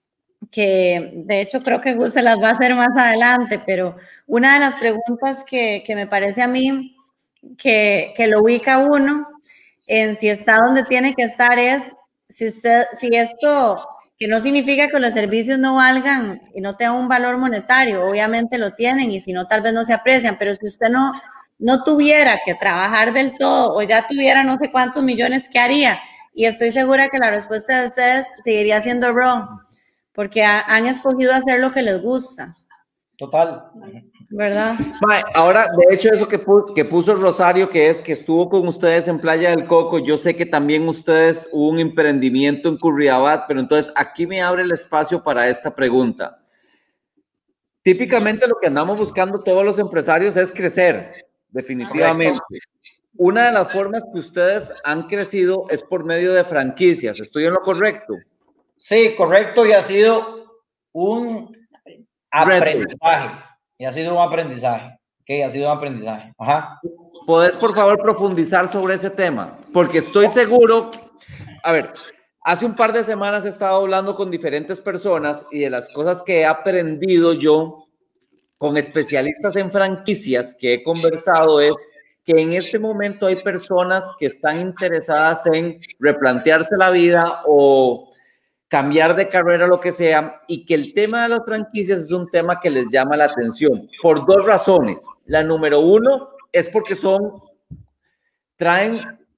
que de hecho creo que Gus se las va a hacer más adelante, pero una de las preguntas que me parece a mí que lo ubica uno en si está donde tiene que estar es si esto, que no significa que los servicios no valgan y no tengan un valor monetario, obviamente lo tienen y si no tal vez no se aprecian, pero si usted no tuviera que trabajar del todo o ya tuviera no sé cuántos millones, ¿qué haría? Y estoy segura que la respuesta de ustedes seguiría siendo wrong, porque han escogido hacer lo que les gusta. Total. ¿Verdad? Ahora, de hecho, eso que puso Rosario, que es que estuvo con ustedes en Playa del Coco, yo sé que también ustedes hubo un emprendimiento en Curriabat, pero entonces aquí me abre el espacio para esta pregunta. Típicamente lo que andamos buscando todos los empresarios es crecer, definitivamente. Correcto. Una de las formas que ustedes han crecido es por medio de franquicias. ¿Estoy en lo correcto? Sí, correcto, y ha sido un aprendizaje. Y ha sido un aprendizaje. Ha sido un aprendizaje. Ajá. ¿Podés, por favor, profundizar sobre ese tema? Porque estoy seguro... A ver, hace un par de semanas he estado hablando con diferentes personas y de las cosas que he aprendido yo con especialistas en franquicias que he conversado es que en este momento hay personas que están interesadas en replantearse la vida o cambiar de carrera, lo que sea, y que el tema de las franquicias es un tema que les llama la atención por dos razones. La número uno es porque traen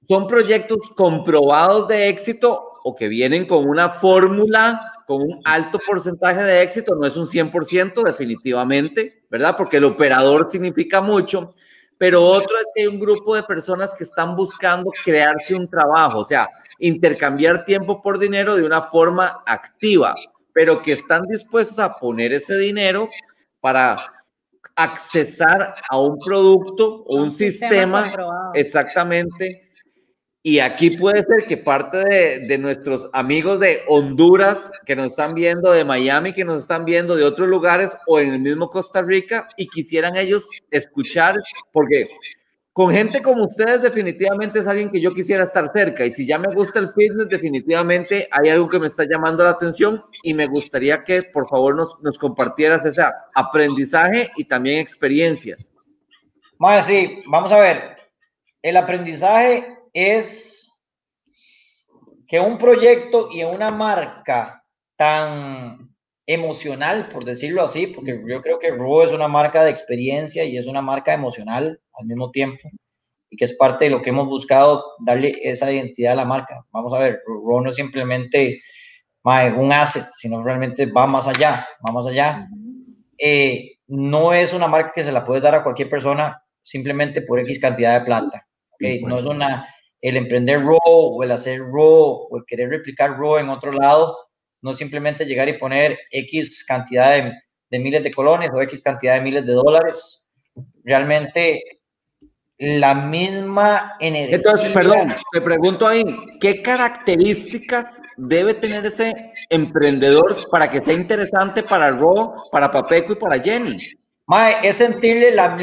son proyectos comprobados de éxito o que vienen con una fórmula, con un alto porcentaje de éxito, no es un 100% definitivamente, ¿verdad? Porque el operador significa mucho, pero otro es que hay un grupo de personas que están buscando crearse un trabajo, o sea, intercambiar tiempo por dinero de una forma activa, pero que están dispuestos a poner ese dinero para accesar a un producto o un sistema exactamente. Y aquí puede ser que parte de nuestros amigos de Honduras que nos están viendo, de Miami que nos están viendo, de otros lugares o en el mismo Costa Rica y quisieran ellos escuchar, porque con gente como ustedes definitivamente es alguien que yo quisiera estar cerca, y si ya me gusta el fitness, definitivamente hay algo que me está llamando la atención y me gustaría que por favor nos compartieras ese aprendizaje y también experiencias. Mae, sí, vamos a ver, el aprendizaje es que un proyecto y una marca tan emocional, por decirlo así, porque yo creo que Raw es una marca de experiencia y es una marca emocional al mismo tiempo, y que es parte de lo que hemos buscado darle esa identidad a la marca. Vamos a ver, Raw no es simplemente un asset, sino realmente va más allá, va más allá. No es una marca que se la puede dar a cualquier persona simplemente por X cantidad de plata. ¿Okay? No es el emprender Raw o el hacer Raw o el querer replicar Raw en otro lado, no es simplemente llegar y poner X cantidad de miles de colones o X cantidad de miles de dólares. Realmente la misma energía. Entonces, perdón, te pregunto ahí, ¿qué características debe tener ese emprendedor para que sea interesante para Raw, para Papeco y para Jenny? Mae, es sentirle las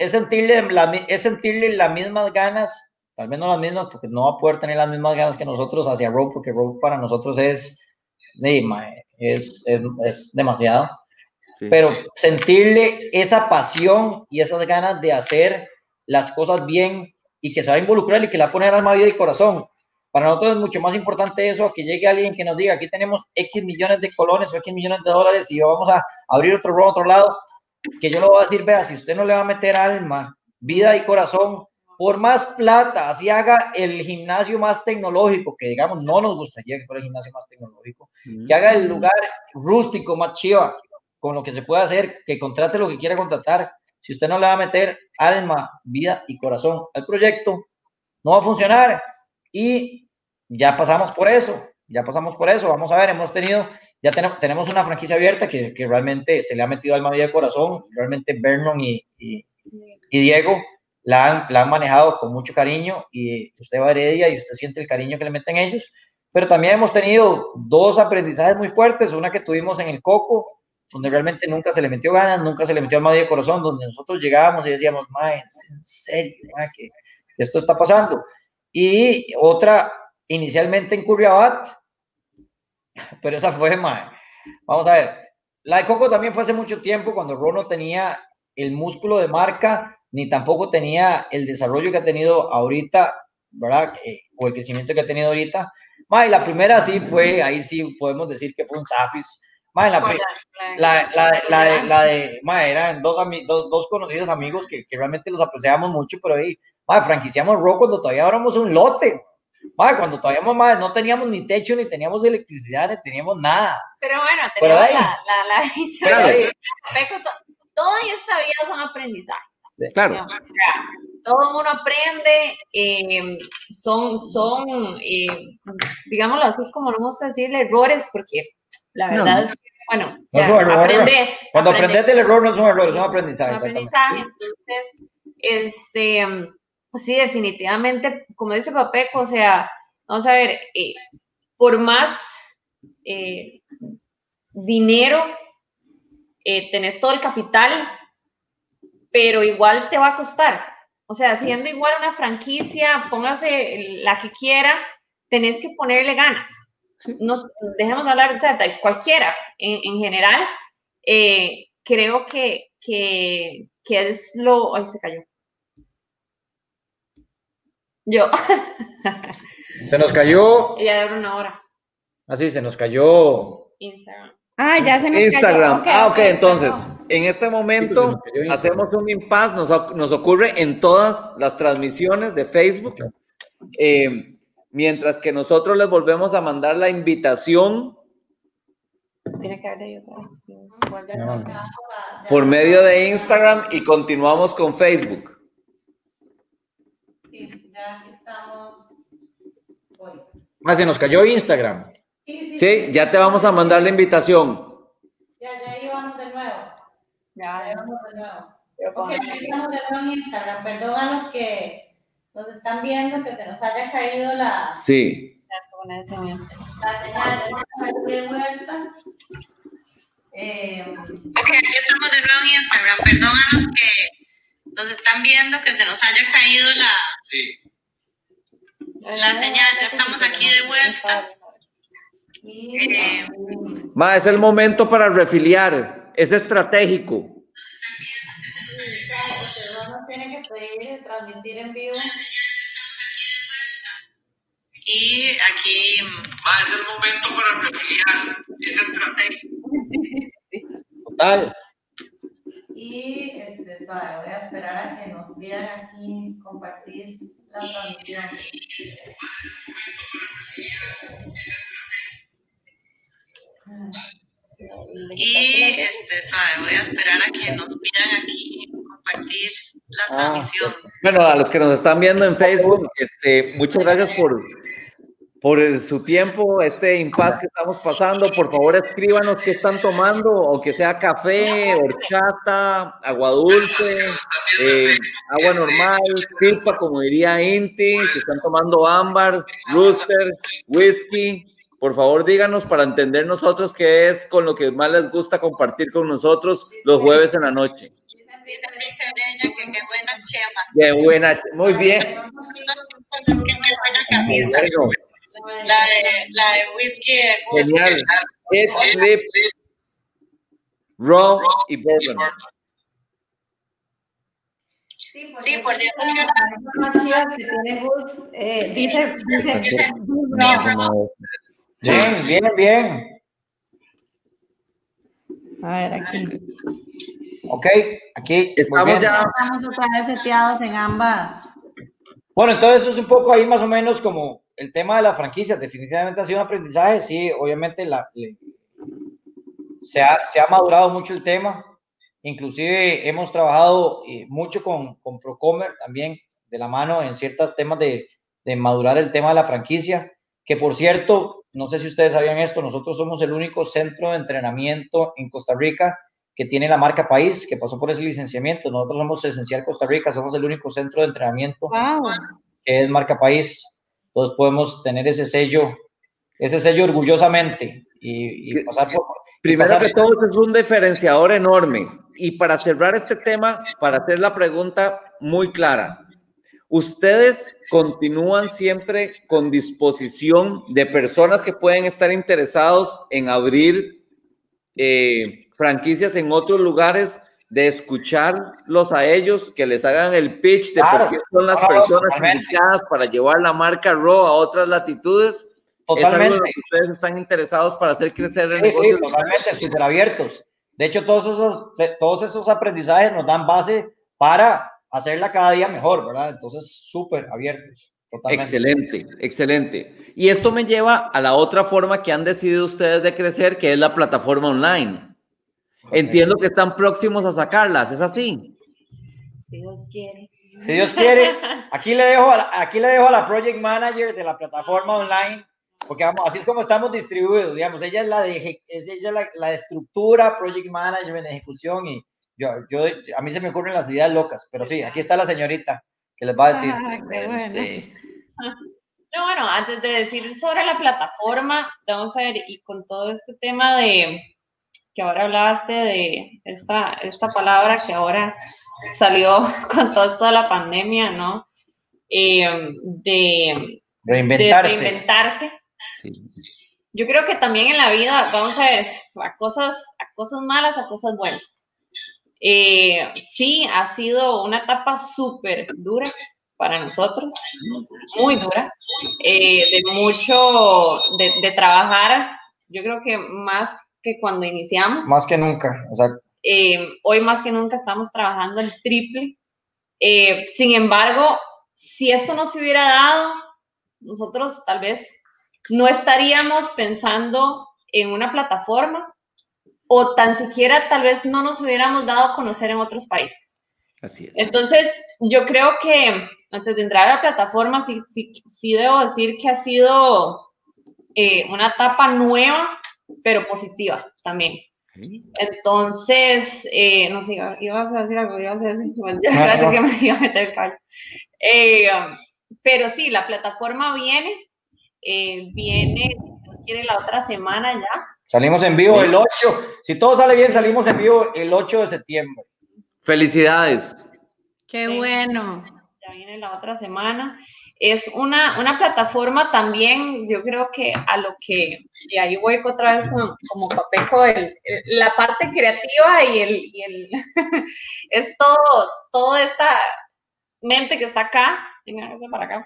mismas ganas, tal vez no las mismas, porque no va a poder tener las mismas ganas que nosotros hacia Raw, porque Raw para nosotros es demasiado. Sí. Pero sentirle esa pasión y esas ganas de hacer las cosas bien y que se va a involucrar y que la va a poner alma, vida y corazón. Para nosotros es mucho más importante eso, que llegue alguien que nos diga, aquí tenemos X millones de colones o X millones de dólares y vamos a abrir otro Raw a otro lado, que yo le voy a decir, vea, si usted no le va a meter alma, vida y corazón, por más plata, así haga el gimnasio más tecnológico, que digamos no nos gustaría que fuera el gimnasio más tecnológico, que haga el lugar rústico más chiva, con lo que se pueda hacer, que contrate lo que quiera contratar, si usted no le va a meter alma, vida y corazón al proyecto, no va a funcionar. Y ya pasamos por eso, vamos a ver, tenemos una franquicia abierta que realmente se le ha metido alma, vida y corazón, realmente Vernon y Diego la han manejado con mucho cariño, y usted va a Heredia y usted siente el cariño que le meten ellos, pero también hemos tenido dos aprendizajes muy fuertes, una que tuvimos en el Coco, donde realmente nunca se le metió ganas, nunca se le metió alma, vida y corazón, donde nosotros llegábamos y decíamos, mae, en serio, mae, que esto está pasando. Y otra, inicialmente en Curriabat, pero esa fue, mae. Vamos a ver, la de Coco también fue hace mucho tiempo, cuando Raw no tenía el músculo de marca, ni tampoco tenía el desarrollo que ha tenido ahorita, ¿verdad? O el crecimiento que ha tenido ahorita. Mae, la primera sí fue, ahí sí podemos decir que fue un zafis. Mae, eran dos conocidos amigos que realmente los apreciábamos mucho, pero ahí, mae, franquiciamos Raw cuando todavía éramos un lote. Mae, cuando todavía no teníamos ni techo, ni teníamos electricidad, ni teníamos nada. Pero bueno, tenemos la visión. Todo en esta vida son aprendizajes. Sí, claro. Todo uno aprende, digámoslo así, como no vamos a decirle errores, porque la verdad es que, bueno, cuando aprendes del error no es un error, es un aprendizaje. Entonces, sí, definitivamente, como dice Papeco, o sea, vamos a ver, por más dinero, tenés todo el capital, pero igual te va a costar. O sea, siendo igual una franquicia, póngase la que quiera, tenés que ponerle ganas. Sí. Dejemos de hablar, o sea, de cualquiera en general. Creo que es lo... Ay, se cayó. Yo. Se nos cayó. Ya de una hora. Así, se nos cayó. Instagram. Ya se nos Instagram. cayó. Okay, entonces, en este momento hacemos un impasse, nos ocurre en todas las transmisiones de Facebook. Mientras que nosotros les volvemos a mandar la invitación Tiene que haber ahí otra vez. por medio de Instagram y continuamos con Facebook. Sí, ya estamos hoy. Más se nos cayó Instagram. Sí, ya te vamos a mandar la invitación. Ya íbamos de nuevo. Ya íbamos de nuevo. Ok, ya estamos de nuevo en Instagram. Perdón a los que nos están viendo que se nos haya caído la... Sí. La señal, estamos de vuelta. Ok, aquí estamos de nuevo en Instagram. Perdón a los que nos están viendo que se nos haya caído la... Sí. La señal, ya estamos aquí de vuelta. Ma, es el momento para refiliar, es estratégico. Sí, claro, porque uno tiene que pedir transmitir en vivo. Y aquí Es el momento para refiliar, es estratégico. Total. Y suave, voy a esperar a que nos pidan aquí compartir la transmisión. Y suave, voy a esperar a que nos pidan aquí compartir la transmisión. Bueno, a los que nos están viendo en Facebook, muchas gracias por su tiempo, este impasse que estamos pasando. Por favor, escríbanos qué están tomando, o que sea café, horchata, agua dulce, agua normal, pipa, como diría Inti, si están tomando ámbar, rooster, whisky. Por favor, díganos para entender nosotros qué es con lo que más les gusta compartir con nosotros los jueves en la noche. Qué buena chema. Qué buena, muy bien. Qué buena camisa. La de whisky de Booster. Genial. It, Slip, Raw y Bourbon. Sí, por cierto, una chica que tiene gusto, dice Bien. A ver, aquí. Ok, aquí. Estamos ya. Estamos otra vez seteados en ambas. Bueno, entonces eso es un poco ahí más o menos como el tema de las franquicias. Definitivamente ha sido un aprendizaje. Sí, obviamente se ha madurado mucho el tema. Inclusive hemos trabajado mucho con Procomer también, de la mano en ciertos temas de madurar el tema de la franquicia. Que por cierto, no sé si ustedes sabían esto, nosotros somos el único centro de entrenamiento en Costa Rica que tiene la marca País, que pasó por ese licenciamiento. Nosotros somos Esencial Costa Rica, somos el único centro de entrenamiento que es marca País. Entonces podemos tener ese sello orgullosamente y pasar por... Primero que todo, es un diferenciador enorme. Y para cerrar este tema, para hacer la pregunta muy clara, ¿ustedes continúan siempre con disposición de personas que pueden estar interesados en abrir franquicias en otros lugares, de escucharlos a ellos, que les hagan el pitch de por qué son las personas indicadas para llevar la marca Raw a otras latitudes? Totalmente. ¿Es algo que ustedes están interesados para hacer crecer el negocio? Sí, totalmente, súper abiertos. De hecho, todos esos aprendizajes nos dan base para hacerla cada día mejor, ¿verdad? Entonces, súper abiertos. Totalmente. Excelente. Y esto me lleva a la otra forma que han decidido ustedes de crecer, que es la plataforma online. Entiendo que están próximos a sacarlas, ¿es así? Si Dios quiere. Si Dios quiere. Aquí le dejo a la project manager de la plataforma online, porque vamos, así es como estamos distribuidos, digamos. Ella es la estructura, project management, ejecución, y a mí se me ocurren las ideas locas, pero sí, aquí está la señorita que les va a decir. Qué bueno. No, bueno, antes de decir sobre la plataforma, vamos a ver, y con todo este tema de que ahora hablaste de esta palabra que ahora salió con todo esto de la pandemia, ¿no? De reinventarse. Sí. Yo creo que también en la vida, vamos a ver, a cosas malas, a cosas buenas. Sí, ha sido una etapa súper dura para nosotros, muy dura, de trabajar, yo creo que más que cuando iniciamos. Más que nunca, exacto. Hoy más que nunca estamos trabajando el triple. Sin embargo, si esto no se hubiera dado, nosotros tal vez no estaríamos pensando en una plataforma o tan siquiera tal vez no nos hubiéramos dado a conocer en otros países. Así es. Entonces, yo creo que antes de entrar a la plataforma, sí debo decir que ha sido una etapa nueva, pero positiva también. Entonces, no sé, ibas a decir algo, ibas a decir, bueno, ya gracias que me iba a meter el callo. Pero sí, la plataforma viene, si Dios quiere, la otra semana ya. Salimos en vivo el 8, si todo sale bien, salimos en vivo el 8 de septiembre. Felicidades. Qué bueno. Ya viene la otra semana. Es una plataforma también, yo creo que a lo que, y ahí voy otra vez como Papeco, la parte creativa y el es toda esta mente que está acá, para acá,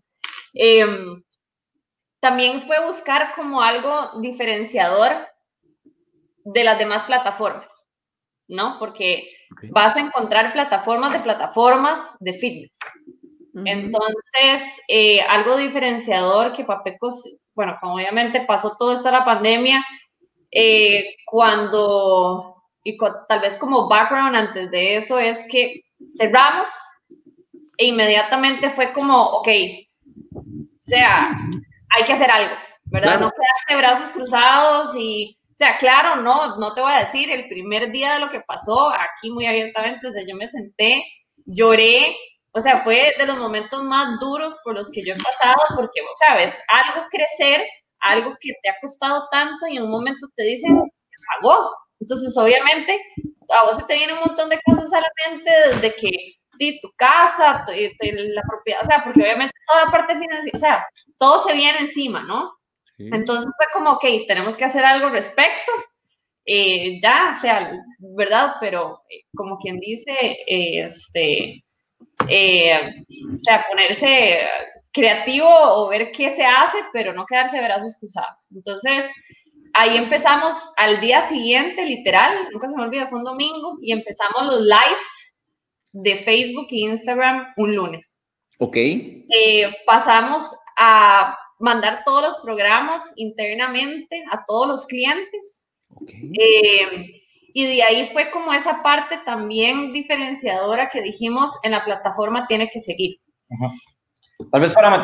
también fue buscar como algo diferenciador de las demás plataformas, ¿no? Porque vas a encontrar plataformas de fitness. Entonces, algo diferenciador que Papeco, bueno, como obviamente pasó toda esta pandemia, tal vez como background antes de eso, es que cerramos e inmediatamente fue como, ok, o sea, hay que hacer algo, ¿verdad? Claro. No quedarse de brazos cruzados y, o sea, claro, no te voy a decir, el primer día de lo que pasó, aquí muy abiertamente, desde yo me senté, lloré, o sea, fue de los momentos más duros por los que yo he pasado, porque, ¿sabes? Algo crecer, algo que te ha costado tanto y en un momento te dicen, se pagó. Entonces, obviamente, a vos se te viene un montón de cosas a la mente desde que tu casa, la propiedad, o sea, porque obviamente toda la parte financiera, o sea, todo se viene encima, ¿no? Sí. Entonces fue como, ok, tenemos que hacer algo al respecto, ya, o sea, ¿verdad? Pero como quien dice, o sea, ponerse creativo o ver qué se hace, pero no quedarse de brazos cruzados. Entonces, ahí empezamos al día siguiente, literal, nunca se me olvida, fue un domingo, y empezamos los lives de Facebook e Instagram un lunes. Ok. Pasamos a mandar todos los programas internamente a todos los clientes. Okay. Y de ahí fue como esa parte también diferenciadora que dijimos en la plataforma tiene que seguir. Tal vez para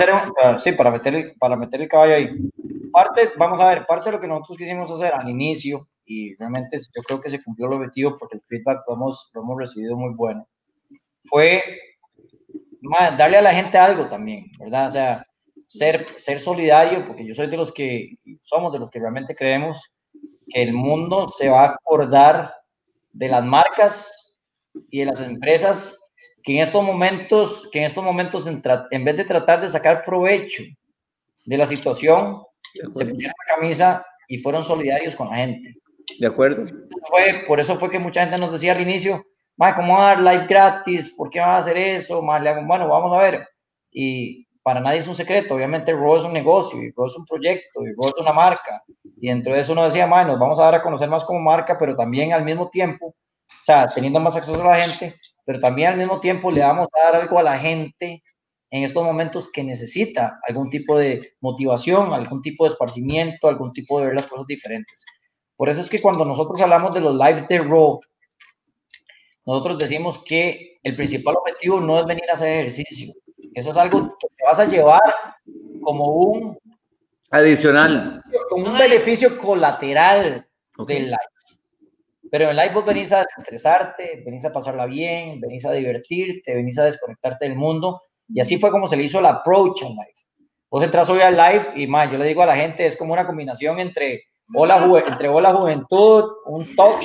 meter el caballo ahí. Vamos a ver, parte de lo que nosotros quisimos hacer al inicio, y realmente yo creo que se cumplió el objetivo porque el feedback lo hemos recibido muy bueno, fue darle a la gente algo también, ¿verdad? O sea, ser solidario, porque yo soy somos de los que realmente creemos que el mundo se va a acordar de las marcas y de las empresas que en estos momentos en vez de tratar de sacar provecho de la situación, se pusieron la camisa y fueron solidarios con la gente. De acuerdo. Por eso fue que mucha gente nos decía al inicio, ¿cómo va a dar live gratis? ¿Por qué va a hacer eso? Bueno, vamos a ver. Y para nadie es un secreto. Obviamente Raw es un negocio, y Raw es un proyecto, y Raw es una marca. Y dentro de eso uno decía, nos vamos a dar a conocer más como marca, pero también al mismo tiempo, o sea, teniendo más acceso a la gente, pero también al mismo tiempo le vamos a dar algo a la gente en estos momentos que necesita algún tipo de motivación, algún tipo de esparcimiento, algún tipo de ver las cosas diferentes. Por eso es que cuando nosotros hablamos de los lives de Raw, nosotros decimos que el principal objetivo no es venir a hacer ejercicio. Eso es algo que te vas a llevar como un adicional, como un beneficio colateral del live. Pero en el live vos venís a desestresarte, venís a pasarla bien, venís a divertirte, venís a desconectarte del mundo. Y así fue como se le hizo el approach al live. Vos entras hoy al live y yo le digo a la gente, es como una combinación entre Hola Juventud, un talk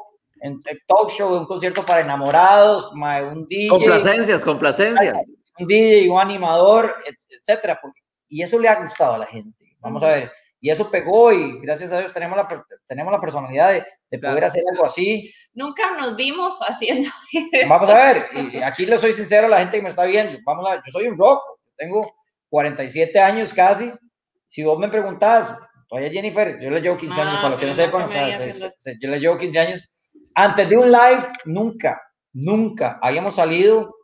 show, un concierto para enamorados, un DJ. Complacencias. Un DJ, un animador, etcétera. Y eso le ha gustado a la gente. Vamos a ver. Y eso pegó y gracias a Dios tenemos la personalidad de poder hacer algo así. Nunca nos vimos haciendo eso. Vamos a ver. Y aquí le soy sincero a la gente que me está viendo. Vamos a ver. Yo soy un rock. Tengo 47 años casi. Si vos me preguntás, todavía Jennifer, yo le llevo 15 años, para los que no sepan, yo le llevo 15 años. Antes de un live, nunca habíamos salido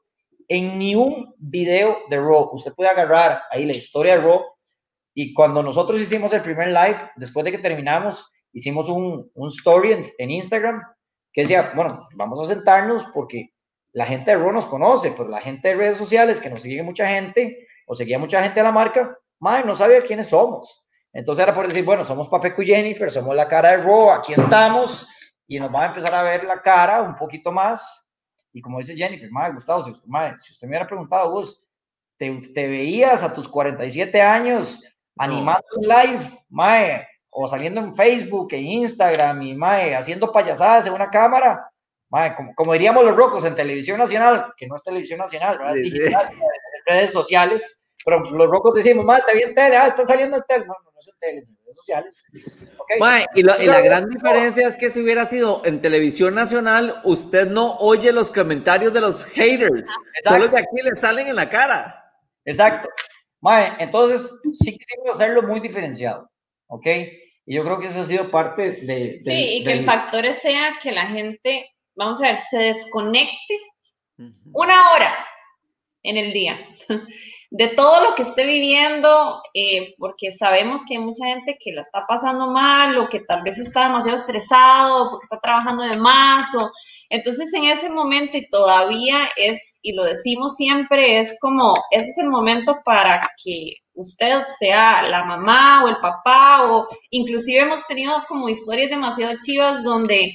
en ni un video de Raw. Usted puede agarrar ahí la historia de Raw, y cuando nosotros hicimos el primer live, después de que terminamos, hicimos un story en Instagram que decía, bueno, vamos a sentarnos porque la gente de Raw nos conoce, pero la gente de redes sociales que nos sigue mucha gente, o seguía mucha gente de la marca, madre, no sabía quiénes somos. Entonces era por decir, bueno, somos Papeco y Jennifer, somos la cara de Raw, aquí estamos, y nos van a empezar a ver la cara un poquito más. Y como dice Jennifer, madre, Gustavo, si usted me hubiera preguntado, vos, ¿te veías a tus 47 años animando un live, mae, o saliendo en Facebook, en Instagram, y mae, haciendo payasadas en una cámara? Mae, como diríamos los rocos en televisión nacional, que no es televisión nacional, ¿verdad? Sí, digital, sí. Redes sociales, pero los rocos decimos, mae, está bien tele, está saliendo en tele. No es en tele, es en redes sociales. Okay. Mae, y la gran diferencia es que si hubiera sido en televisión nacional, usted no oye los comentarios de los haters. Exacto. Solo de aquí le salen en la cara. Exacto. Mae, entonces sí quisimos hacerlo muy diferenciado, ¿ok? Y yo creo que eso ha sido parte de sí, y que el factor sea que la gente, vamos a ver, se desconecte una hora en el día de todo lo que esté viviendo, porque sabemos que hay mucha gente que la está pasando mal, o que tal vez está demasiado estresado, porque está trabajando de más, o entonces en ese momento, y todavía es, y lo decimos siempre, es como, ese es el momento para que usted sea la mamá o el papá, o inclusive hemos tenido como historias demasiado chivas donde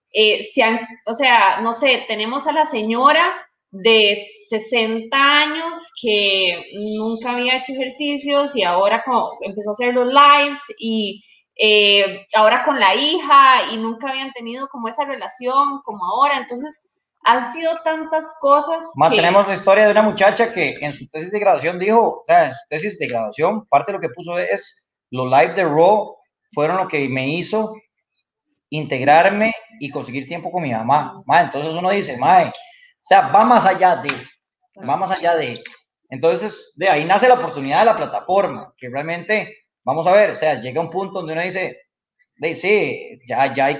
o sea, no sé, tenemos a la señora de 60 años que nunca había hecho ejercicios y ahora como empezó a hacer los lives, y ahora con la hija, y nunca habían tenido como esa relación como ahora. Entonces han sido tantas cosas. Tenemos la historia de una muchacha que en su tesis de graduación dijo, o sea, en su tesis de graduación, parte de lo que puso es, los live de Raw fueron lo que me hizo integrarme y conseguir tiempo con mi mamá. Entonces uno dice, o sea, va más allá de. Entonces, de ahí nace la oportunidad de la plataforma, que realmente, vamos a ver, o sea, llega un punto donde uno dice, sí, ya hay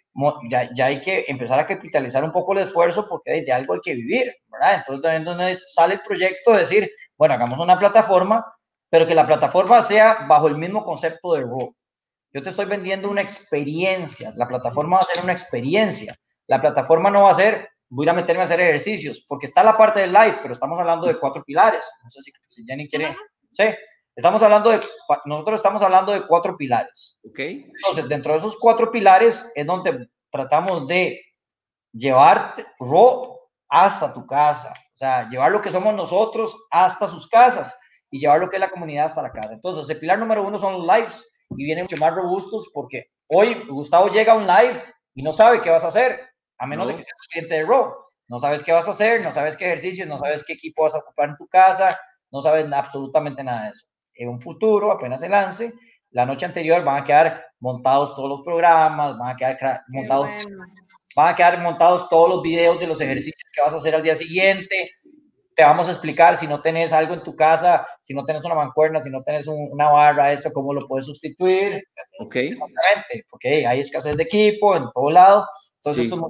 que empezar a capitalizar un poco el esfuerzo, porque de algo hay que vivir, ¿verdad? Entonces, también donde sale el proyecto de decir, bueno, hagamos una plataforma, pero que la plataforma sea bajo el mismo concepto de Raw. Yo te estoy vendiendo una experiencia. La plataforma va a ser una experiencia. La plataforma no va a ser, voy a meterme a hacer ejercicios, porque está la parte del live, pero estamos hablando de 4 pilares. No sé si Jenny quiere. Sí, nosotros estamos hablando de 4 pilares. Okay. Entonces, dentro de esos 4 pilares es donde tratamos de llevar Raw hasta tu casa. O sea, llevar lo que somos nosotros hasta sus casas y llevar lo que es la comunidad hasta la casa. Entonces, el pilar número 1 son los lives, y vienen mucho más robustos, porque hoy Gustavo llega a un live y no sabe qué vas a hacer, a menos de que seas cliente de Raw. No sabes qué vas a hacer, no sabes qué ejercicios, no sabes qué equipo vas a ocupar en tu casa, no sabes absolutamente nada de eso. En un futuro, apenas se lance, la noche anterior van a quedar montados todos los programas, van a quedar montados todos los videos de los ejercicios que vas a hacer al día siguiente. Te vamos a explicar, si no tenés algo en tu casa, si no tenés una mancuerna, si no tenés una barra, eso, cómo lo puedes sustituir. Ok. Exactamente, porque hay escasez de equipo en todo lado. Entonces, sí,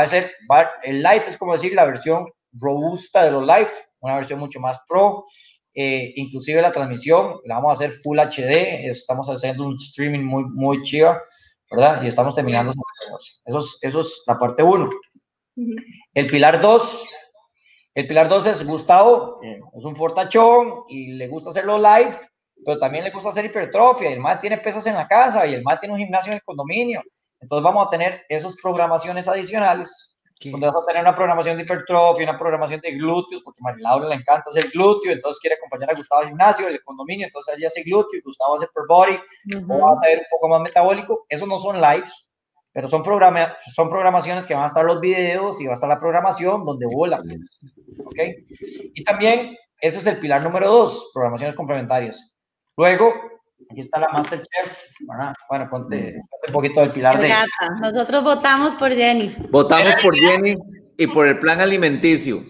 el live es como decir la versión robusta de los live, una versión mucho más pro. Inclusive la transmisión la vamos a hacer Full HD. Estamos haciendo un streaming muy, muy chido, ¿verdad? Y estamos terminando. Eso es la parte 1. El pilar 2. El pilar 2 es Gustavo, es un fortachón y le gusta hacerlo live, pero también le gusta hacer hipertrofia, y el MAD tiene pesas en la casa, y el MAD tiene un gimnasio en el condominio. Entonces vamos a tener esas programaciones adicionales, donde vamos a tener una programación de hipertrofia, una programación de glúteos, porque a Marilaura le encanta hacer glúteo, entonces quiere acompañar a Gustavo al gimnasio, el condominio, entonces ella hace glúteo y Gustavo hace upper body, o va a ser un poco más metabólico. Esos no son lives, pero son programaciones que van a estar los videos y va a estar la programación donde vuela. ¿Ok? Y también ese es el pilar número 2, programaciones complementarias. Luego, aquí está la Masterchef. Bueno, ponte un poquito del pilar de... Nosotros votamos por Jenny. Votamos por Jenny y por el plan alimenticio.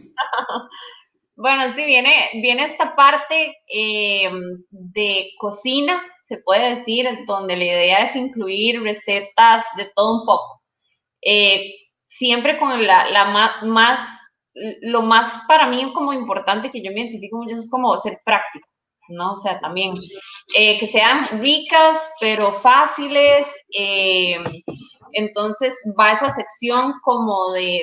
Bueno, sí, viene esta parte de cocina, se puede decir, donde la idea es incluir recetas de todo un poco. Siempre con la lo más para mí como importante que yo me identifico mucho es como ser práctico, ¿no? O sea, también que sean ricas, pero fáciles. Entonces va esa sección como de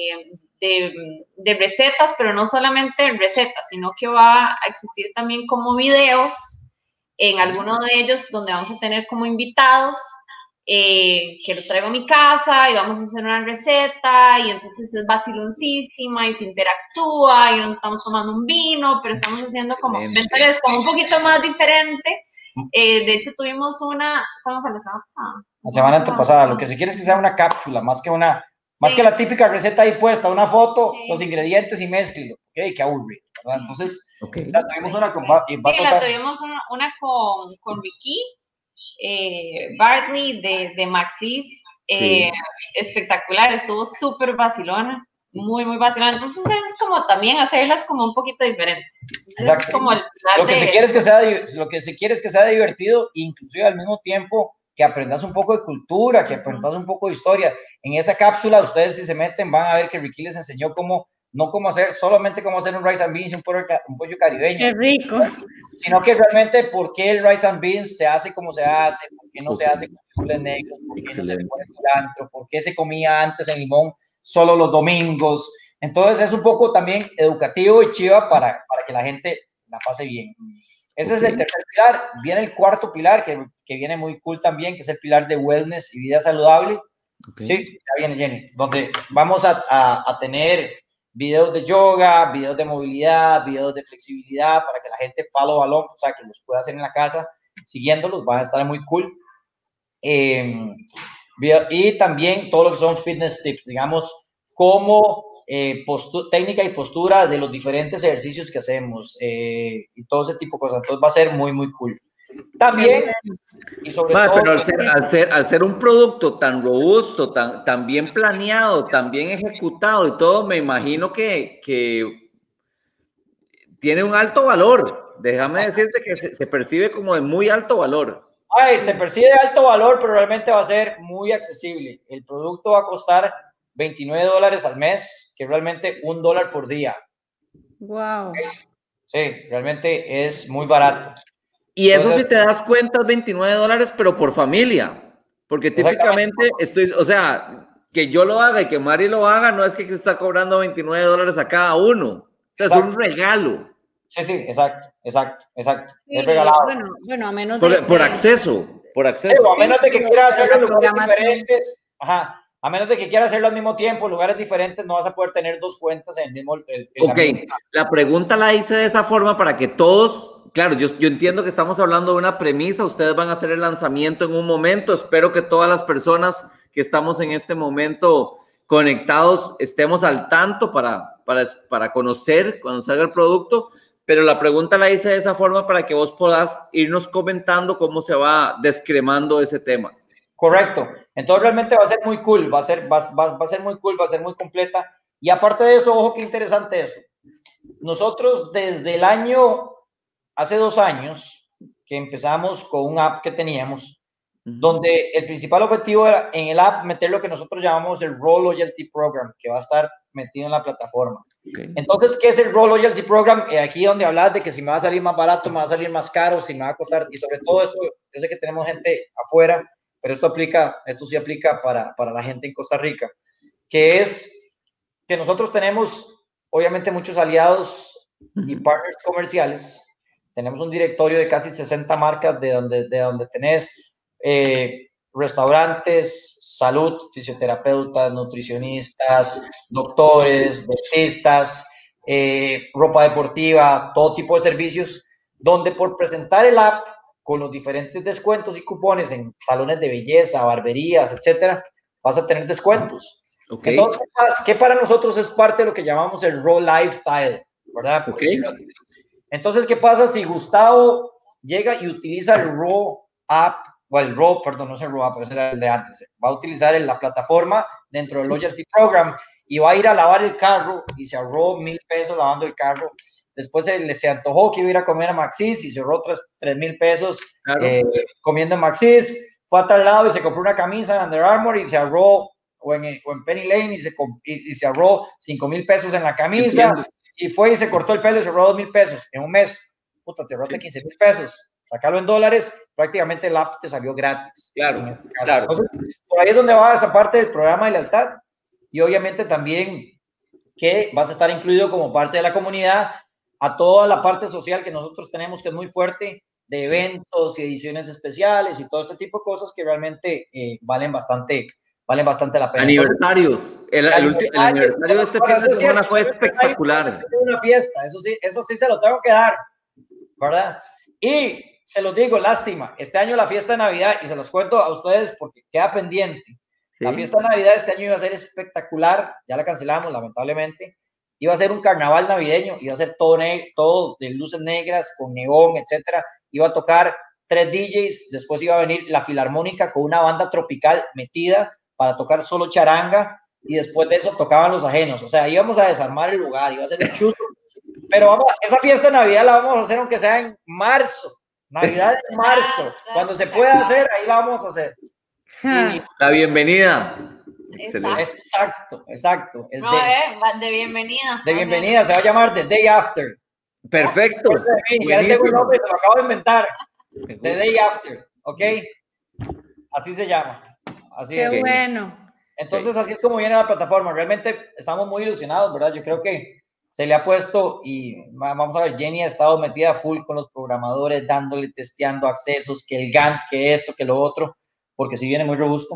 recetas, pero no solamente recetas, sino que va a existir también como videos en alguno de ellos donde vamos a tener como invitados que los traigo a mi casa y vamos a hacer una receta y entonces es vaciloncísima y se interactúa y nos estamos tomando un vino, pero estamos haciendo como mentales como un poquito más diferente. De hecho tuvimos una, ¿cómo fue la semana pasada? La semana antepasada, lo que se quiere es que sea una cápsula, más que la típica receta ahí puesta, una foto, los ingredientes y mezclilo, ¿ok? Que aburrido, ¿verdad? Entonces, la tuvimos una con... la tuvimos una con Ricky, Bartley de Maxis, espectacular, estuvo súper vacilona, muy vacilona. Entonces es como también hacerlas como un poquito diferentes. Exacto. Es como lo que se quiere es que sea divertido, inclusive al mismo tiempo que aprendas un poco de cultura, que aprendas un poco de historia. En esa cápsula, ustedes si se meten van a ver que Ricky les enseñó solamente cómo hacer un rice and beans y un pollo caribeño. ¡Qué rico! Sino que realmente por qué el rice and beans se hace como se hace, por qué no se hace con frijoles negros, por qué no se pone culantro, por qué se comía antes el limón solo los domingos. Entonces es un poco también educativo y chiva para que la gente la pase bien. Ese es el tercer pilar. Viene el cuarto pilar, que viene muy cool también, que es el pilar de wellness y vida saludable. Sí, ya viene Jenny, donde vamos a tener videos de yoga, videos de movilidad, videos de flexibilidad para que la gente follow along, o sea, que los pueda hacer en la casa siguiéndolos, van a estar muy cool. Y también todo lo que son fitness tips, digamos, como técnica y postura de los diferentes ejercicios que hacemos y todo ese tipo de cosas. Entonces va a ser muy cool. También, y sobre todo... Pero al ser un producto tan robusto, tan bien planeado, tan bien ejecutado y todo, me imagino que tiene un alto valor. Déjame decirte que se percibe como de muy alto valor. Se percibe de alto valor, pero realmente va a ser muy accesible. El producto va a costar $29 al mes, que es realmente $1 por día. Wow. Sí, realmente es muy barato. Y eso, si te das cuenta, $29, pero por familia. Porque típicamente o sea, que yo lo haga y que Mari lo haga, no es que está cobrando $29 a cada uno. O sea, es un regalo. Sí, exacto. Sí, es regalado. Bueno, a menos por acceso. Sí, a menos de que quiera hacerlo en lugares diferentes. Ajá. A menos de que quiera hacerlo al mismo tiempo en lugares diferentes, no vas a poder tener dos cuentas en el mismo... La pregunta la hice de esa forma para que todos... Claro, yo entiendo que estamos hablando de una premisa, ustedes van a hacer el lanzamiento en un momento, espero que todas las personas que estamos en este momento conectados estemos al tanto para conocer cuando salga el producto, pero la pregunta la hice de esa forma para que vos puedas irnos comentando cómo se va descremando ese tema. Correcto, entonces realmente va a ser muy cool, va a ser muy cool, va a ser muy completa, y aparte de eso, ojo qué interesante eso, nosotros desde hace 2 años que empezamos con un app que teníamos, donde el principal objetivo era en el app meter lo que nosotros llamamos el Raw Loyalty Program, que va a estar metido en la plataforma. Entonces, ¿qué es el Raw Loyalty Program? Aquí donde hablas de que si me va a salir más barato, me va a salir más caro, si me va a costar, y sobre todo eso, yo sé que tenemos gente afuera, pero esto sí aplica para la gente en Costa Rica, que es que nosotros tenemos, obviamente, muchos aliados y partners comerciales. Tenemos un directorio de casi 60 marcas de donde tenés restaurantes, salud, fisioterapeutas, nutricionistas, doctores, dentistas, ropa deportiva, todo tipo de servicios, donde por presentar el app con los diferentes descuentos y cupones en salones de belleza, barberías, etcétera, vas a tener descuentos. Entonces, que para nosotros es parte de lo que llamamos el Raw Lifestyle, ¿verdad? Entonces, ¿qué pasa si Gustavo llega y utiliza el Raw app, o el Raw, perdón, no es el Raw app, pero ese era el de antes, va a utilizar la plataforma dentro del Loyalty Program y va a ir a lavar el carro y se ahorró $1,000 lavando el carro, después se antojó que iba a ir a comer a Maxis y se ahorró $3,000 comiendo en Maxis, fue a tal lado y se compró una camisa de Under Armour y se ahorró o en Penny Lane y se ahorró 5,000 pesos en la camisa. Entiendo. Y fue y se cortó el pelo y se ahorró 2,000 pesos en un mes. Puta, te ahorraste 15,000 pesos. Sacarlo en dólares, prácticamente el app te salió gratis. Claro. Entonces, por ahí es donde va esa parte del programa de lealtad. Y obviamente también que vas a estar incluido como parte de la comunidad a toda la parte social que nosotros tenemos, que es muy fuerte, de eventos y ediciones especiales y todo este tipo de cosas que realmente valen bastante la pena. Aniversarios. El aniversario de este fin de semana fue espectacular. Una fiesta, eso sí se lo tengo que dar, ¿verdad? Y se los digo, lástima, este año la fiesta de Navidad, y se los cuento a ustedes porque queda pendiente. ¿Sí? La fiesta de Navidad este año iba a ser espectacular, ya la cancelamos lamentablemente. Iba a ser un carnaval navideño, iba a ser todo de luces negras, con neón, etcétera. Iba a tocar 3 DJs, después iba a venir la Filarmónica con una banda tropical metida para tocar solo charanga, y después de eso tocaban los ajenos. O sea, íbamos a desarmar el lugar, iba a ser un chuzo. Pero esa fiesta de Navidad la vamos a hacer aunque sea en marzo. Navidad en marzo. Cuando se pueda hacer, ahí la vamos a hacer. Y la bienvenida. Excelente. Exacto. De bienvenida. De bienvenida, se va a llamar The Day After. Perfecto. Ya tengo el nombre, te lo acabo de inventar. The Day After, ¿ok? Así se llama. Así Qué es. bueno. Entonces, así es como viene la plataforma. Realmente estamos muy ilusionados, ¿verdad? Yo creo que se le ha puesto, y vamos a ver, Jenny ha estado metida full con los programadores, dándole, testeando accesos, que el Gantt, que esto, que lo otro, porque sí viene muy robusta.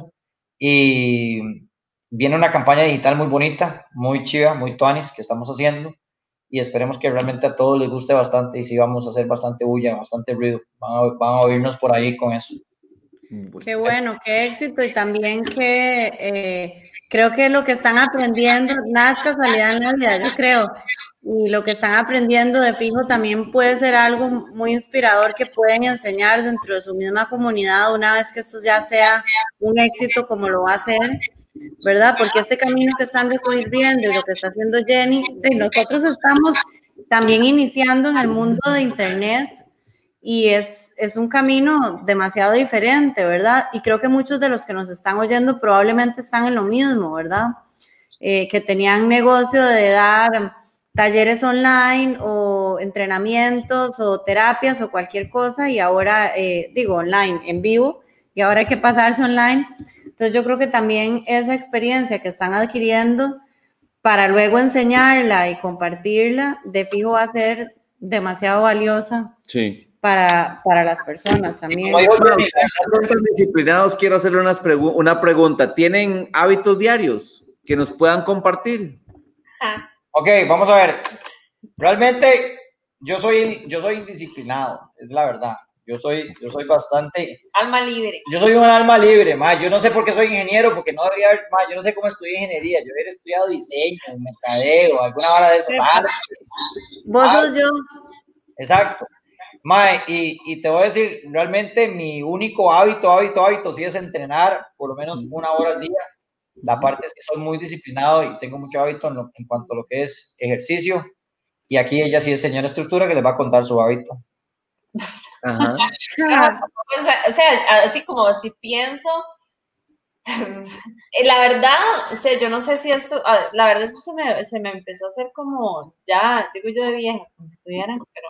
Y viene una campaña digital muy bonita, muy chiva, muy tuanis que estamos haciendo, y esperemos que realmente a todos les guste bastante, y sí vamos a hacer bastante bulla, bastante ruido. Van a oírnos por ahí con eso. Qué bueno, qué éxito, y también que creo que lo que están aprendiendo, nada es casualidad en la vida, yo creo, y lo que están aprendiendo de fijo también puede ser algo muy inspirador que pueden enseñar dentro de su misma comunidad una vez que esto ya sea un éxito como lo va a ser, ¿verdad? Porque este camino que están descubriendo y lo que está haciendo Jenny, nosotros estamos también iniciando en el mundo de Internet, y es un camino demasiado diferente, ¿verdad? Y creo que muchos de los que nos están oyendo probablemente están en lo mismo, ¿verdad? Que tenían negocio de dar talleres online o entrenamientos o terapias o cualquier cosa, y ahora, online, en vivo, y ahora hay que pasarse online. Entonces yo creo que también esa experiencia que están adquiriendo para luego enseñarla y compartirla, de fijo va a ser demasiado valiosa. Sí. Para las personas también. Los disciplinados, quiero hacerle una pregunta. ¿Tienen hábitos diarios que nos puedan compartir? Ok, vamos a ver. Realmente yo soy indisciplinado, es la verdad. Yo soy bastante... Alma libre. Yo soy un alma libre, yo no sé por qué soy ingeniero, porque no debería haber, yo no sé cómo estudié ingeniería. Yo hubiera estudiado diseño, mercadeo, alguna vara de esas artes. Vos sos yo. Exacto. Y te voy a decir, realmente mi único hábito sí es entrenar por lo menos 1 hora al día. La parte es que soy muy disciplinado y tengo mucho hábito en cuanto a lo que es ejercicio. Y aquí ella sí es señora Estructura, que les va a contar su hábito. Ajá. O sea, así como si pienso, la verdad, o sea, yo no sé si esto, la verdad esto se me empezó a hacer como, ya, digo yo de vieja, como si estuvieran, pero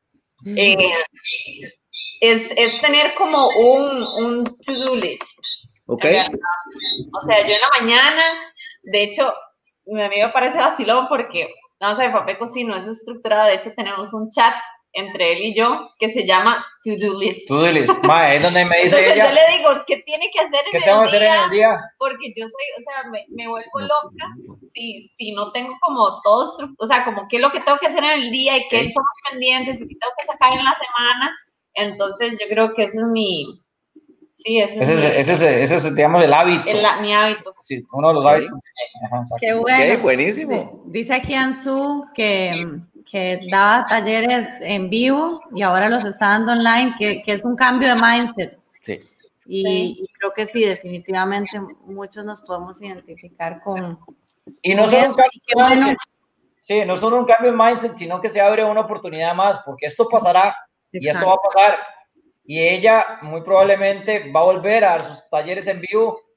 es tener como un to-do list. Okay. O sea, yo en la mañana, de hecho, a mí me parece vacilón porque, no sé, papá cocino es estructurado, de hecho tenemos un chat entre él y yo que se llama to-do list. To-do list, es donde me dice entonces, ella. yo le digo, ¿qué tiene que hacer ¿Qué tengo que hacer en el día? Porque yo soy, o sea, me vuelvo loca si no tengo como todo, o sea, como qué es lo que tengo que hacer en el día y qué son los pendientes y qué tengo que sacar en la semana. Entonces, yo creo que ese es mi... Sí, ese es, digamos, el hábito. Mi hábito. Sí, uno de los hábitos. Ajá, qué bueno. Okay, buenísimo. Dice aquí Ansu que daba talleres en vivo y ahora los está dando online, que es un cambio de mindset. Sí. Y creo que sí, definitivamente muchos nos podemos identificar con... Y no solo un cambio de mindset. Sí, no solo un cambio de mindset, sino que se abre una oportunidad más, porque esto pasará. Exacto. Y esto va a pasar. Y ella muy probablemente va a volver a dar sus talleres en vivo,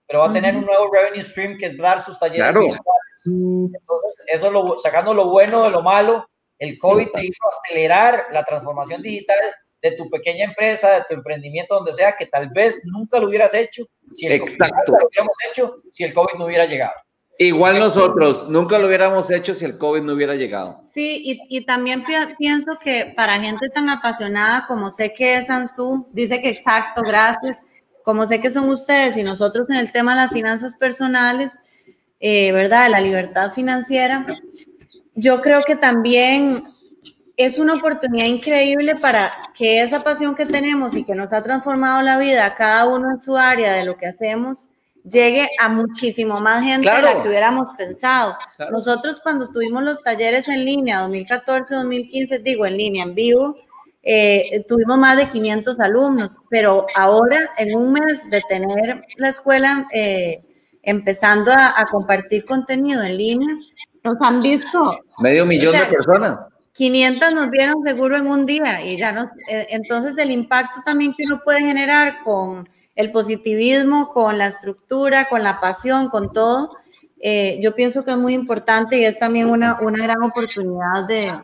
pero va a tener un nuevo revenue stream que es dar sus talleres virtuales. Entonces, eso sacando lo bueno de lo malo, el COVID te hizo acelerar la transformación digital de tu pequeña empresa, de tu emprendimiento, donde sea, que tal vez nunca lo hubieras hecho si el COVID no hubiera llegado. Igual nosotros, nunca lo hubiéramos hecho si el COVID no hubiera llegado. Sí, y también pienso que para gente tan apasionada como sé que es Ansu, dice que exacto, gracias, como sé que son ustedes y nosotros en el tema de las finanzas personales, ¿verdad? De la libertad financiera, yo creo que también es una oportunidad increíble para que esa pasión que tenemos y que nos ha transformado la vida, cada uno en su área de lo que hacemos, llegue a muchísimo más gente de la que hubiéramos pensado. Nosotros cuando tuvimos los talleres en línea, 2014, 2015, digo en línea, en vivo, tuvimos más de 500 alumnos, pero ahora en un mes de tener la escuela empezando a compartir contenido en línea, nos han visto 500,000 de personas. 500 nos vieron seguro en un día y ya entonces el impacto también que uno puede generar con el positivismo, con la estructura, con la pasión, con todo, yo pienso que es muy importante y es también una gran oportunidad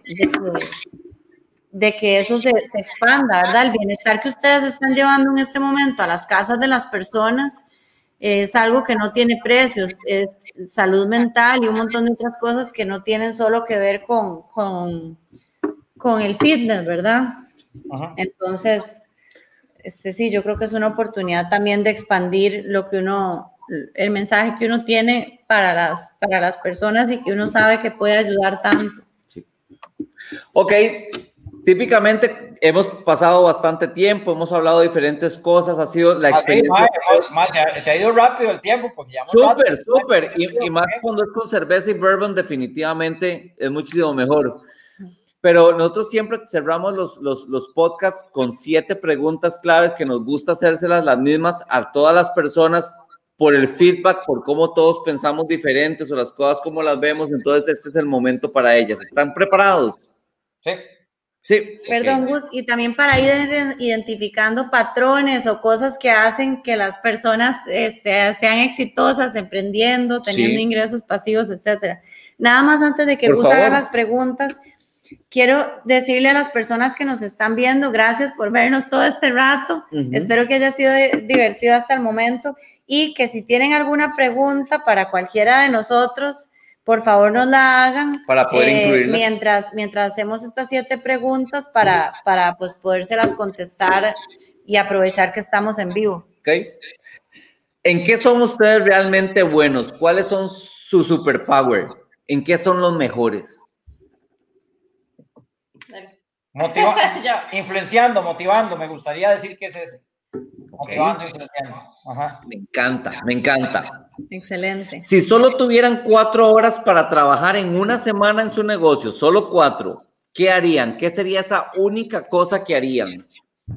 de que eso se expanda, ¿verdad? El bienestar que ustedes están llevando en este momento a las casas de las personas es algo que no tiene precios, es salud mental y un montón de otras cosas que no tienen solo que ver con el fitness, ¿verdad? Ajá. Entonces, sí, yo creo que es una oportunidad también de expandir el mensaje que uno tiene para las personas y que uno sabe que puede ayudar tanto. Sí. Ok. Típicamente hemos pasado bastante tiempo, hemos hablado de diferentes cosas, ha sido la experiencia. Se ha ido rápido el tiempo. Súper. Y más cuando es con cerveza y bourbon, definitivamente es muchísimo mejor. Pero nosotros siempre cerramos los podcasts con 7 preguntas claves que nos gusta hacérselas las mismas a todas las personas por el feedback, por cómo todos pensamos diferentes o las cosas como las vemos. Entonces este es el momento para ellas. ¿Están preparados? Sí. Sí. Perdón, Gus, y también para ir identificando patrones o cosas que hacen que las personas sean exitosas, emprendiendo, teniendo ingresos pasivos, etcétera. Nada más antes de que Gus haga las preguntas, quiero decirle a las personas que nos están viendo, gracias por vernos todo este rato. Espero que haya sido divertido hasta el momento y que si tienen alguna pregunta para cualquiera de nosotros, por favor nos la hagan para poder incluirlas. Mientras hacemos estas 7 preguntas para pues podérselas contestar y aprovechar que estamos en vivo. Okay. ¿En qué son ustedes realmente buenos? ¿Cuáles son su superpower? ¿En qué son los mejores? Influenciando, motivando, me gustaría decir que es ese. Motivando, influenciando. Ajá. Me encanta. Excelente. Si solo tuvieran 4 horas para trabajar en una semana en su negocio, solo 4, ¿qué harían? ¿Qué sería esa única cosa que harían?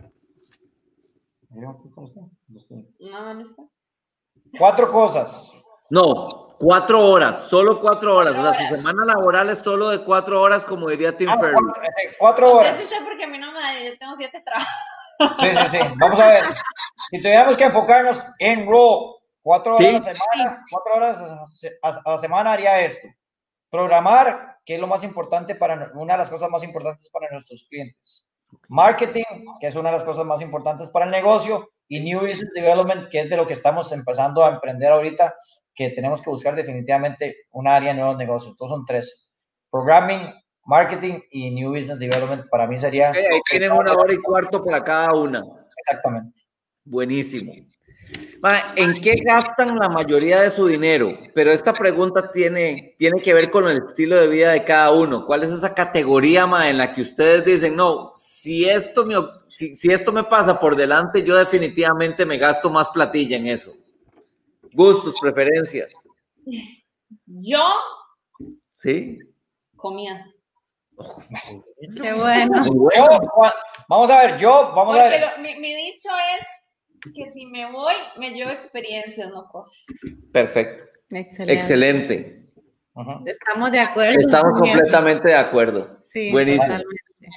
No está. 4 cosas. No, 4 horas, solo 4 horas. O sea, su semana laboral es solo de 4 horas, como diría Tim Ferriss. 4 horas. Yo sí sé porque a mí no me da, yo tengo 7 trabajos. Sí. Vamos a ver. Si tuviéramos que enfocarnos en Raw, 4 horas a la semana, 4 horas a la semana haría esto. Programar, que es lo más importante una de las cosas más importantes para nuestros clientes. Marketing, que es una de las cosas más importantes para el negocio. Y New Business Development, que es de lo que estamos empezando a emprender ahorita, que tenemos que buscar definitivamente un área de nuevos negocios. Entonces son 3. Programming, Marketing y New Business Development para mí sería... Okay, ahí tienen 1 hora y cuarto para cada una. Exactamente. Buenísimo. ¿En qué gastan la mayoría de su dinero? Pero esta pregunta tiene que ver con el estilo de vida de cada uno. ¿Cuál es esa categoría, en la que ustedes dicen, no, si esto me pasa por delante, yo definitivamente me gasto más platilla en eso? Gustos, preferencias. Yo. ¿Sí? Comida. Oh, qué bueno. Vamos a ver. Mi dicho es que si me voy, me llevo experiencias, no cosas. Perfecto. Excelente. Estamos de acuerdo. Estamos completamente de acuerdo. Sí, buenísimo.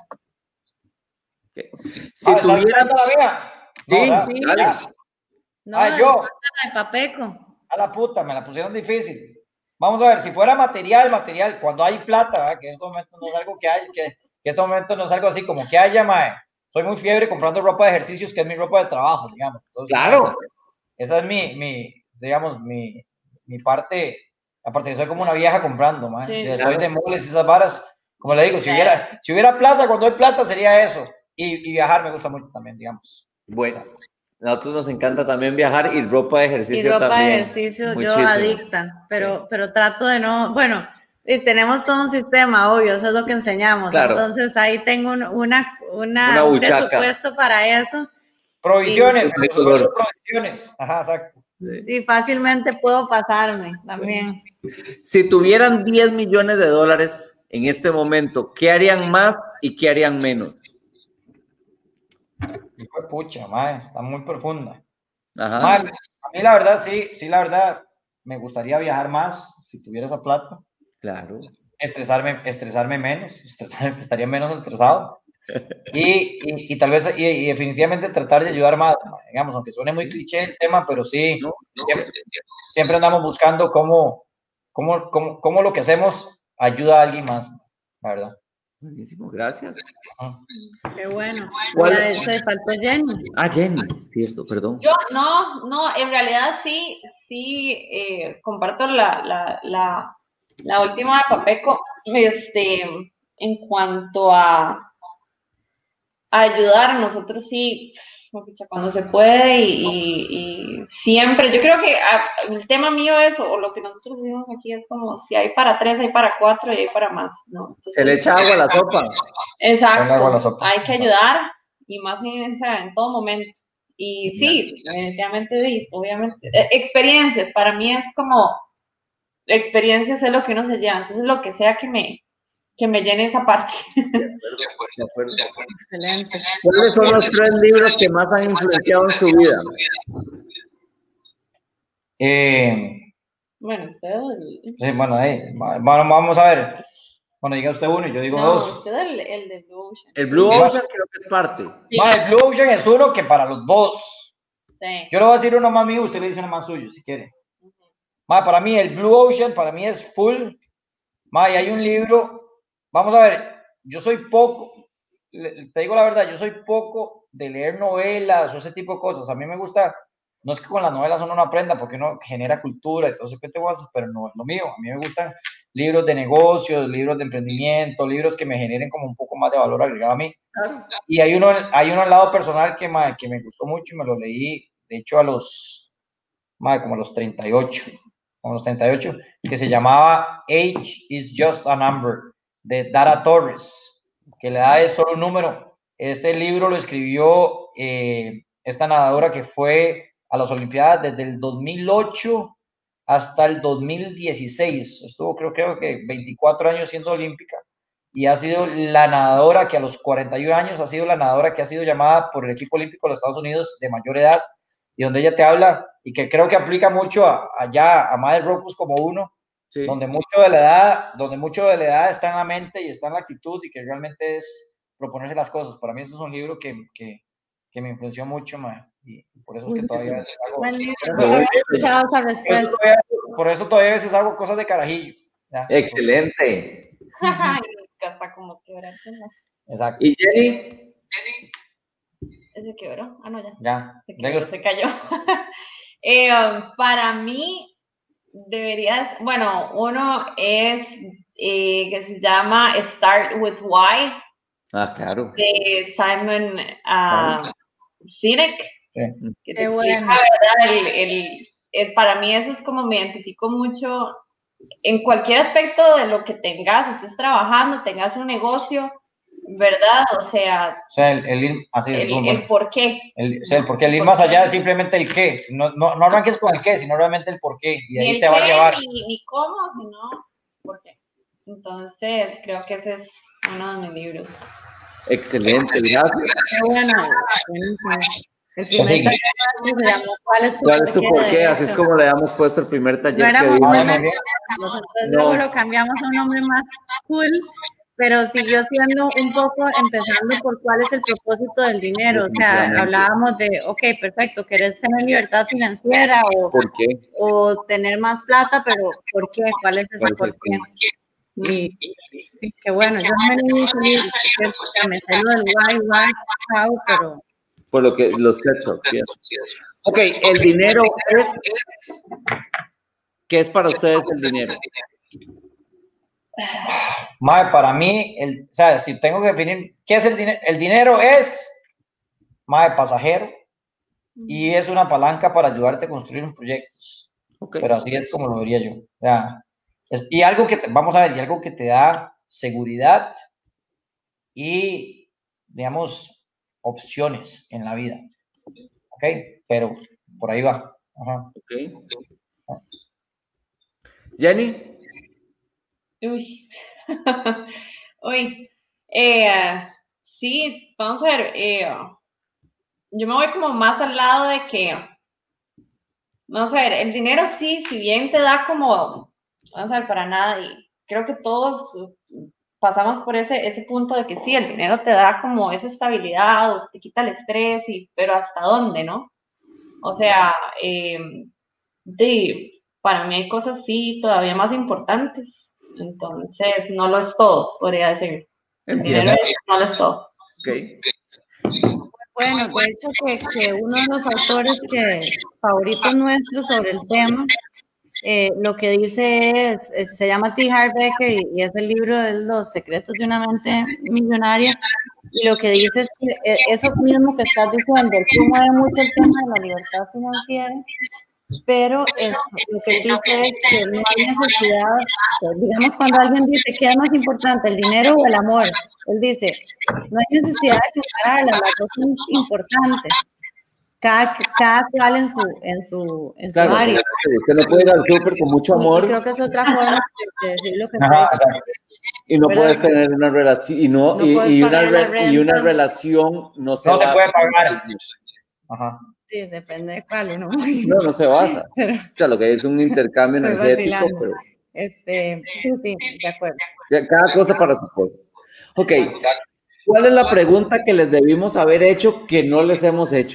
Totalmente. Si tuvieran... la vida? Sí, dale. No, yo. De Papeco. A la puta, me la pusieron difícil. Vamos a ver, si fuera material, cuando hay plata, ¿verdad? Que en este momento no es algo que hay, que en este momento no es algo así como que haya, mae. Soy muy fiebre comprando ropa de ejercicios, que es mi ropa de trabajo, digamos. Entonces, claro. Mae, esa es mi parte, aparte que soy como una vieja comprando, mae. Sí, soy claro. De moles y esas varas. Como le digo, si hubiera plata, cuando hay plata sería eso. Y viajar me gusta mucho también, digamos. Bueno, a nosotros nos encanta también viajar y ropa de ejercicio también. Y ropa de ejercicio, muchísimo. Yo adicta, pero trato de no, bueno, y tenemos todo un sistema, obvio, eso es lo que enseñamos. Claro. Entonces ahí tengo un presupuesto para eso. Provisiones, provisiones. Ajá, exacto. Y fácilmente puedo pasarme también. Si tuvieran $10 millones en este momento, ¿qué harían más y qué harían menos? Pucha, mae, está muy profunda. Ajá. Mae, a mí la verdad, sí, la verdad, me gustaría viajar más si tuviera esa plata. Claro. Estresarme menos, estaría menos estresado. Y tal vez, y definitivamente tratar de ayudar más, digamos, aunque suene muy cliché el tema, pero sí, siempre andamos buscando cómo lo que hacemos ayuda a alguien más, la verdad. Buenísimo, gracias. Qué bueno. Se faltó Jenny. Jenny, cierto, perdón. Yo no, en realidad sí, comparto la última de Papeco, en cuanto a ayudar, nosotros sí, cuando se puede y siempre, yo creo que el tema mío es, o lo que nosotros decimos aquí es como, si hay para 3, hay para 4 y hay para más, ¿no? Entonces, se le echa agua a la sopa. Exacto, hay que ayudar y más en todo momento. Y sí, definitivamente, obviamente, experiencias, para mí es como, experiencias es lo que uno se lleva, entonces lo que sea que me llene esa parte. De acuerdo. Excelente. ¿Cuáles son los 3 libros que más han influenciado en su vida? Bueno, usted... vamos a ver. Bueno, diga usted uno y yo digo dos. No, usted el de Blue Ocean. El Blue Ocean creo que es parte. Sí. El Blue Ocean es uno que para los dos. Sí. Yo le voy a decir uno más mío, usted le dice uno más suyo, si quiere. Para mí el Blue Ocean, para mí es full. Y hay un libro, vamos a ver, yo soy poco, te digo la verdad, yo soy poco de leer novelas o ese tipo de cosas. A mí me gusta, no es que con las novelas uno no aprenda, porque uno genera cultura y todo eso que te cosas, pero no es lo mío. A mí me gustan libros de negocios, libros de emprendimiento, libros que me generen como un poco más de valor agregado a mí. Y hay uno al lado personal que me gustó mucho y me lo leí, de hecho, como a los 38. Que se llamaba Age is Just a Number, de Dara Torres, que la edad es solo un número. Este libro lo escribió esta nadadora que fue a las Olimpiadas desde el 2008 hasta el 2016. Estuvo creo que 24 años siendo olímpica y ha sido la nadadora que a los 41 años ha sido la nadadora que ha sido llamada por el equipo olímpico de los Estados Unidos de mayor edad, y donde ella te habla, y que creo que aplica mucho allá a Madre Rocus como uno, sí. donde mucho de la edad está en la mente y está en la actitud, y que realmente es proponerse las cosas. Para mí eso es un libro que me influenció mucho, y por eso es que todavía a veces hago... Por eso todavía a veces hago cosas de carajillo. ¿Ya? Excelente. Hasta como quebrar. Exacto. ¿Y Jenny? ¿Se quebró? Ah, no, ya. Ya. Se cayó. Para mí, uno es que se llama Start with Why. Claro. De Simon Sinek. Sí. Qué bueno. La verdad, para mí eso es como me identifico mucho en cualquier aspecto de lo que tengas, estés trabajando, tengas un negocio, ¿verdad? O sea, el por qué. El por qué, el ir más allá es simplemente el qué. No arranques con el qué, sino realmente el por qué. Y ahí te va a llevar. Ni cómo, sino por qué. Entonces, creo que ese es uno de mis libros. Excelente, gracias. Qué bueno. ¿Cuál es tu por qué? Así es como le hemos puesto el primer taller. Nosotros luego lo cambiamos a un nombre más cool, pero siguió siendo un poco empezando por cuál es el propósito del dinero. O sea, hablábamos de, ok, perfecto, querés tener libertad financiera ¿por qué? O tener más plata, pero ¿por qué? ¿Cuál es ese por qué? Y sí, que bueno, yo no me leí ese libro, me sé lo del why, how, pero... Por lo que los TED Talks, sí. Ok, el dinero es... ¿Qué es para ustedes el dinero? Mae, para mí, o sea, si tengo que definir qué es el dinero es, mae, pasajero, y es una palanca para ayudarte a construir proyectos. Okay. Pero así es como lo vería yo. O sea, y algo que, vamos a ver, y algo que te da seguridad y, digamos, opciones en la vida. Ok, pero por ahí va. Ajá. Ok. Jenny. Uy. Uy. Sí, vamos a ver. Yo me voy como más al lado de que, vamos a ver, el dinero sí, si bien te da como, vamos a ver, para nada, y creo que todos pasamos por ese punto de que sí, el dinero te da como esa estabilidad, o te quita el estrés, pero ¿hasta dónde, no? O sea, para mí hay cosas sí todavía más importantes, entonces no lo es todo, podría decir. El dinero no lo es todo. Okay. Bueno, de hecho que uno de los autores favoritos nuestros sobre el tema, lo que dice se llama T. Harv Eker y es el libro de Los secretos de una mente millonaria, y lo que dice es que eso mismo que estás diciendo, él promueve mucho el tema de la libertad financiera, pero lo que él dice es que no hay necesidad, digamos, cuando alguien dice ¿qué es más importante, el dinero o el amor? Él dice, no hay necesidad de separarlas, las dos son importantes, cada cual en su claro, área. Usted no puede ir al súper con mucho amor. Y creo que es otra forma de decir lo que está diciendo. Y no puedes tener una relación, y una relación no se puede pagar. Ajá. Sí, depende de cuál, ¿no? No se basa. Pero, o sea, lo que es un intercambio energético. Pero, sí, de acuerdo. Cada cosa para su cuerpo. Ok. ¿Cuál es la pregunta que les debimos haber hecho que no les hemos hecho?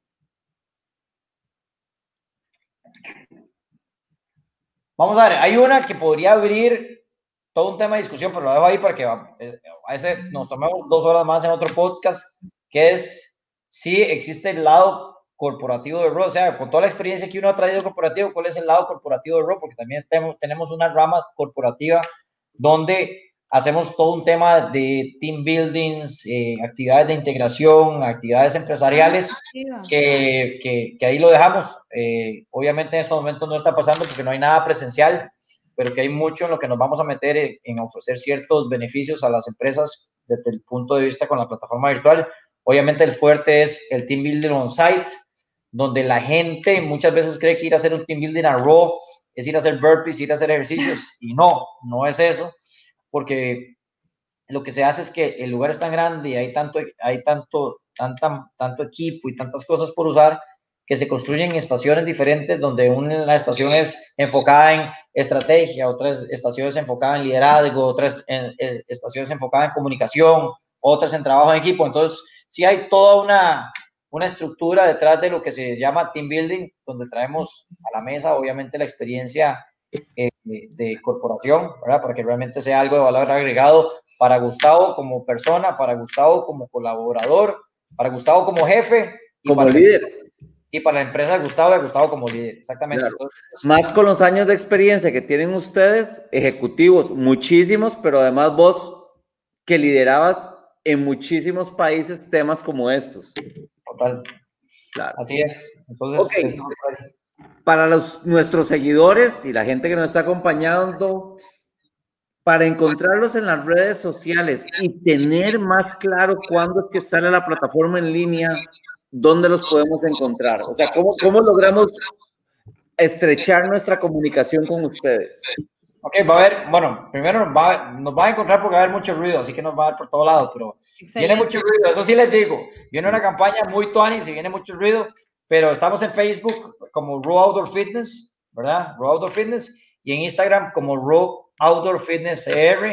Vamos a ver, hay una que podría abrir todo un tema de discusión, pero lo dejo ahí para que a veces nos tomemos 2 horas más en otro podcast, que es si existe el lado corporativo de RAW, o sea, con toda la experiencia que uno ha traído corporativo, ¿cuál es el lado corporativo de RAW? Porque también tenemos una rama corporativa donde hacemos todo un tema de team buildings, actividades de integración, actividades empresariales, que ahí lo dejamos. Obviamente en estos momentos no está pasando porque no hay nada presencial, pero que hay mucho en lo que nos vamos a meter en ofrecer ciertos beneficios a las empresas desde el punto de vista con la plataforma virtual. Obviamente el fuerte es el team building on-site, donde la gente muchas veces cree que ir a hacer un team building a RAW es ir a hacer burpees, ir a hacer ejercicios, y no es eso, porque lo que se hace es que el lugar es tan grande y hay tanto equipo y tantas cosas por usar que se construyen estaciones diferentes, donde una estación es enfocada en estrategia, otras estaciones enfocadas en liderazgo, otras estaciones enfocadas en comunicación, otras en trabajo en equipo. Entonces, sí hay toda una estructura detrás de lo que se llama team building, donde traemos a la mesa, obviamente, la experiencia de corporación, ¿verdad? Para que realmente sea algo de valor agregado para Gustavo como persona, para Gustavo como colaborador, para Gustavo como jefe y como para líder. Y para la empresa de Gustavo como líder, exactamente. Claro. Entonces, más con los años de experiencia que tienen ustedes, ejecutivos, muchísimos, pero además vos que liderabas en muchísimos países temas como estos. Total. Claro. Así es. Entonces, para nuestros seguidores y la gente que nos está acompañando, para encontrarlos en las redes sociales y tener más claro cuándo es que sale la plataforma en línea, ¿dónde los podemos encontrar? O sea, ¿cómo logramos estrechar nuestra comunicación con ustedes? Ok, va a haber, bueno, primero nos va a encontrar porque va a haber mucho ruido, así que nos va a dar por todo lado, pero viene mucho ruido, eso sí les digo. Viene una campaña muy tuanis y viene mucho ruido, pero estamos en Facebook como Raw Outdoor Fitness, ¿verdad? Raw Outdoor Fitness, y en Instagram como Raw Outdoor Fitness CR.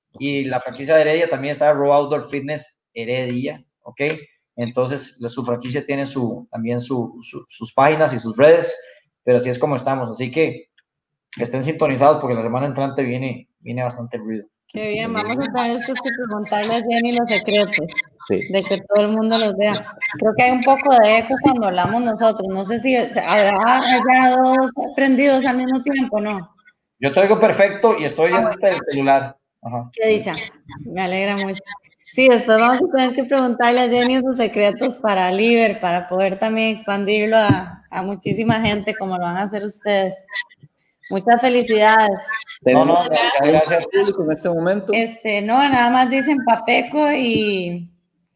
y la franquicia de Heredia también está Raw Outdoor Fitness Heredia, ¿ok? Entonces, su franquicia tiene también sus páginas y sus redes, pero así es como estamos. Así que estén sintonizados porque la semana entrante viene bastante ruido. Qué bien, vamos a tener que preguntarle a Jenny los secretos, de que todo el mundo los vea. Creo que hay un poco de eco cuando hablamos nosotros. No sé si habrá allá dos prendidos al mismo tiempo, ¿no? Yo te oigo perfecto y estoy en el celular. Ajá. Qué dicha, me alegra mucho. Sí, después vamos a tener que preguntarle a Jenny sus secretos para Liber, para poder también expandirlo a muchísima gente como lo van a hacer ustedes. Muchas felicidades. No, gracias público en este momento. No, nada más dicen Papeco y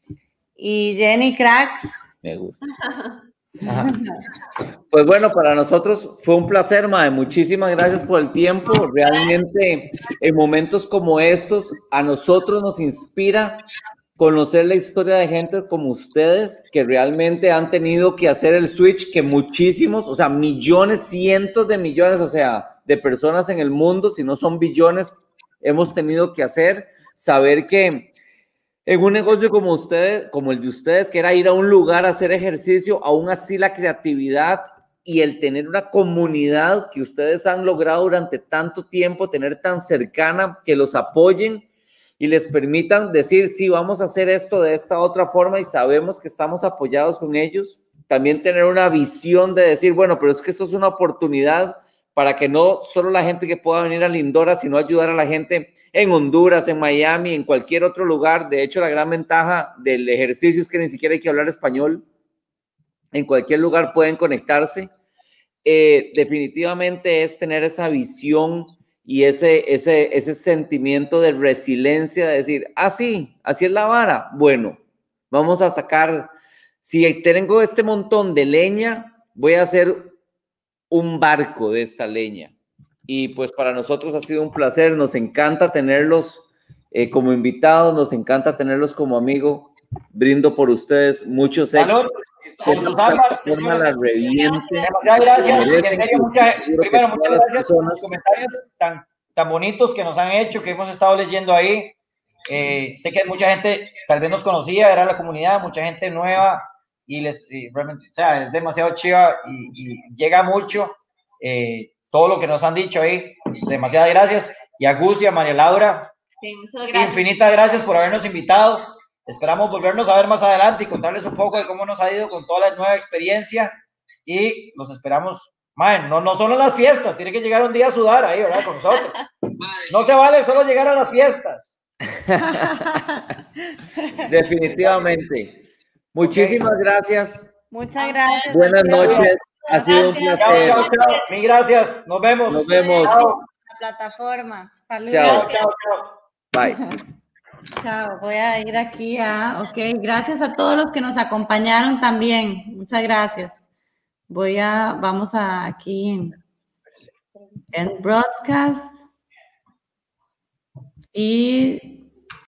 Jenny Cracks. Me gusta. Ajá. Pues bueno, para nosotros fue un placer, mae. Muchísimas gracias por el tiempo. Realmente en momentos como estos a nosotros nos inspira conocer la historia de gente como ustedes que realmente han tenido que hacer el switch que muchísimos, o sea, millones, cientos de millones, o sea, de personas en el mundo, si no son billones, hemos tenido que hacer. Saber que en un negocio como ustedes, como el de ustedes, que era ir a un lugar a hacer ejercicio, aún así la creatividad y el tener una comunidad que ustedes han logrado durante tanto tiempo, tener tan cercana, que los apoyen y les permitan decir, sí, vamos a hacer esto de esta otra forma y sabemos que estamos apoyados con ellos. También tener una visión de decir, bueno, pero es que esto es una oportunidad para que no solo la gente que pueda venir a Lindora, sino ayudar a la gente en Honduras, en Miami, en cualquier otro lugar. De hecho, la gran ventaja del ejercicio es que ni siquiera hay que hablar español. En cualquier lugar pueden conectarse. Definitivamente es tener esa visión y ese sentimiento de resiliencia, de decir, sí, así es la vara. Bueno, vamos a sacar, si tengo este montón de leña, voy a hacer un barco de esta leña. Y pues para nosotros ha sido un placer, nos encanta tenerlos como invitados, nos encanta tenerlos como amigos. Brindo por ustedes, muchos éxitos. Con sus ámbar, la reviente. Demasiadas gracias. En serio, primero, muchas gracias por los comentarios tan bonitos que nos han hecho, que hemos estado leyendo ahí. Sé que mucha gente tal vez nos conocía, era la comunidad, mucha gente nueva y realmente, o sea, es demasiado chiva y llega mucho todo lo que nos han dicho ahí. Demasiadas gracias. Y a Gus y a María Laura, sí, muchas gracias. Infinitas gracias por habernos invitado. Esperamos volvernos a ver más adelante y contarles un poco de cómo nos ha ido con toda la nueva experiencia y los esperamos. Man, no solo en las fiestas, tiene que llegar un día a sudar ahí, ¿verdad? Con nosotros. No se vale solo llegar a las fiestas. Definitivamente. Muchísimas gracias. Muchas gracias. Buenas noches. Ha sido un placer. Chao. Mil gracias. Nos vemos. Nos vemos. Chao. La plataforma. Saludos. Chao. Bye. Chao, voy a ir aquí ok, gracias a todos los que nos acompañaron también, muchas gracias. Vamos aquí en broadcast y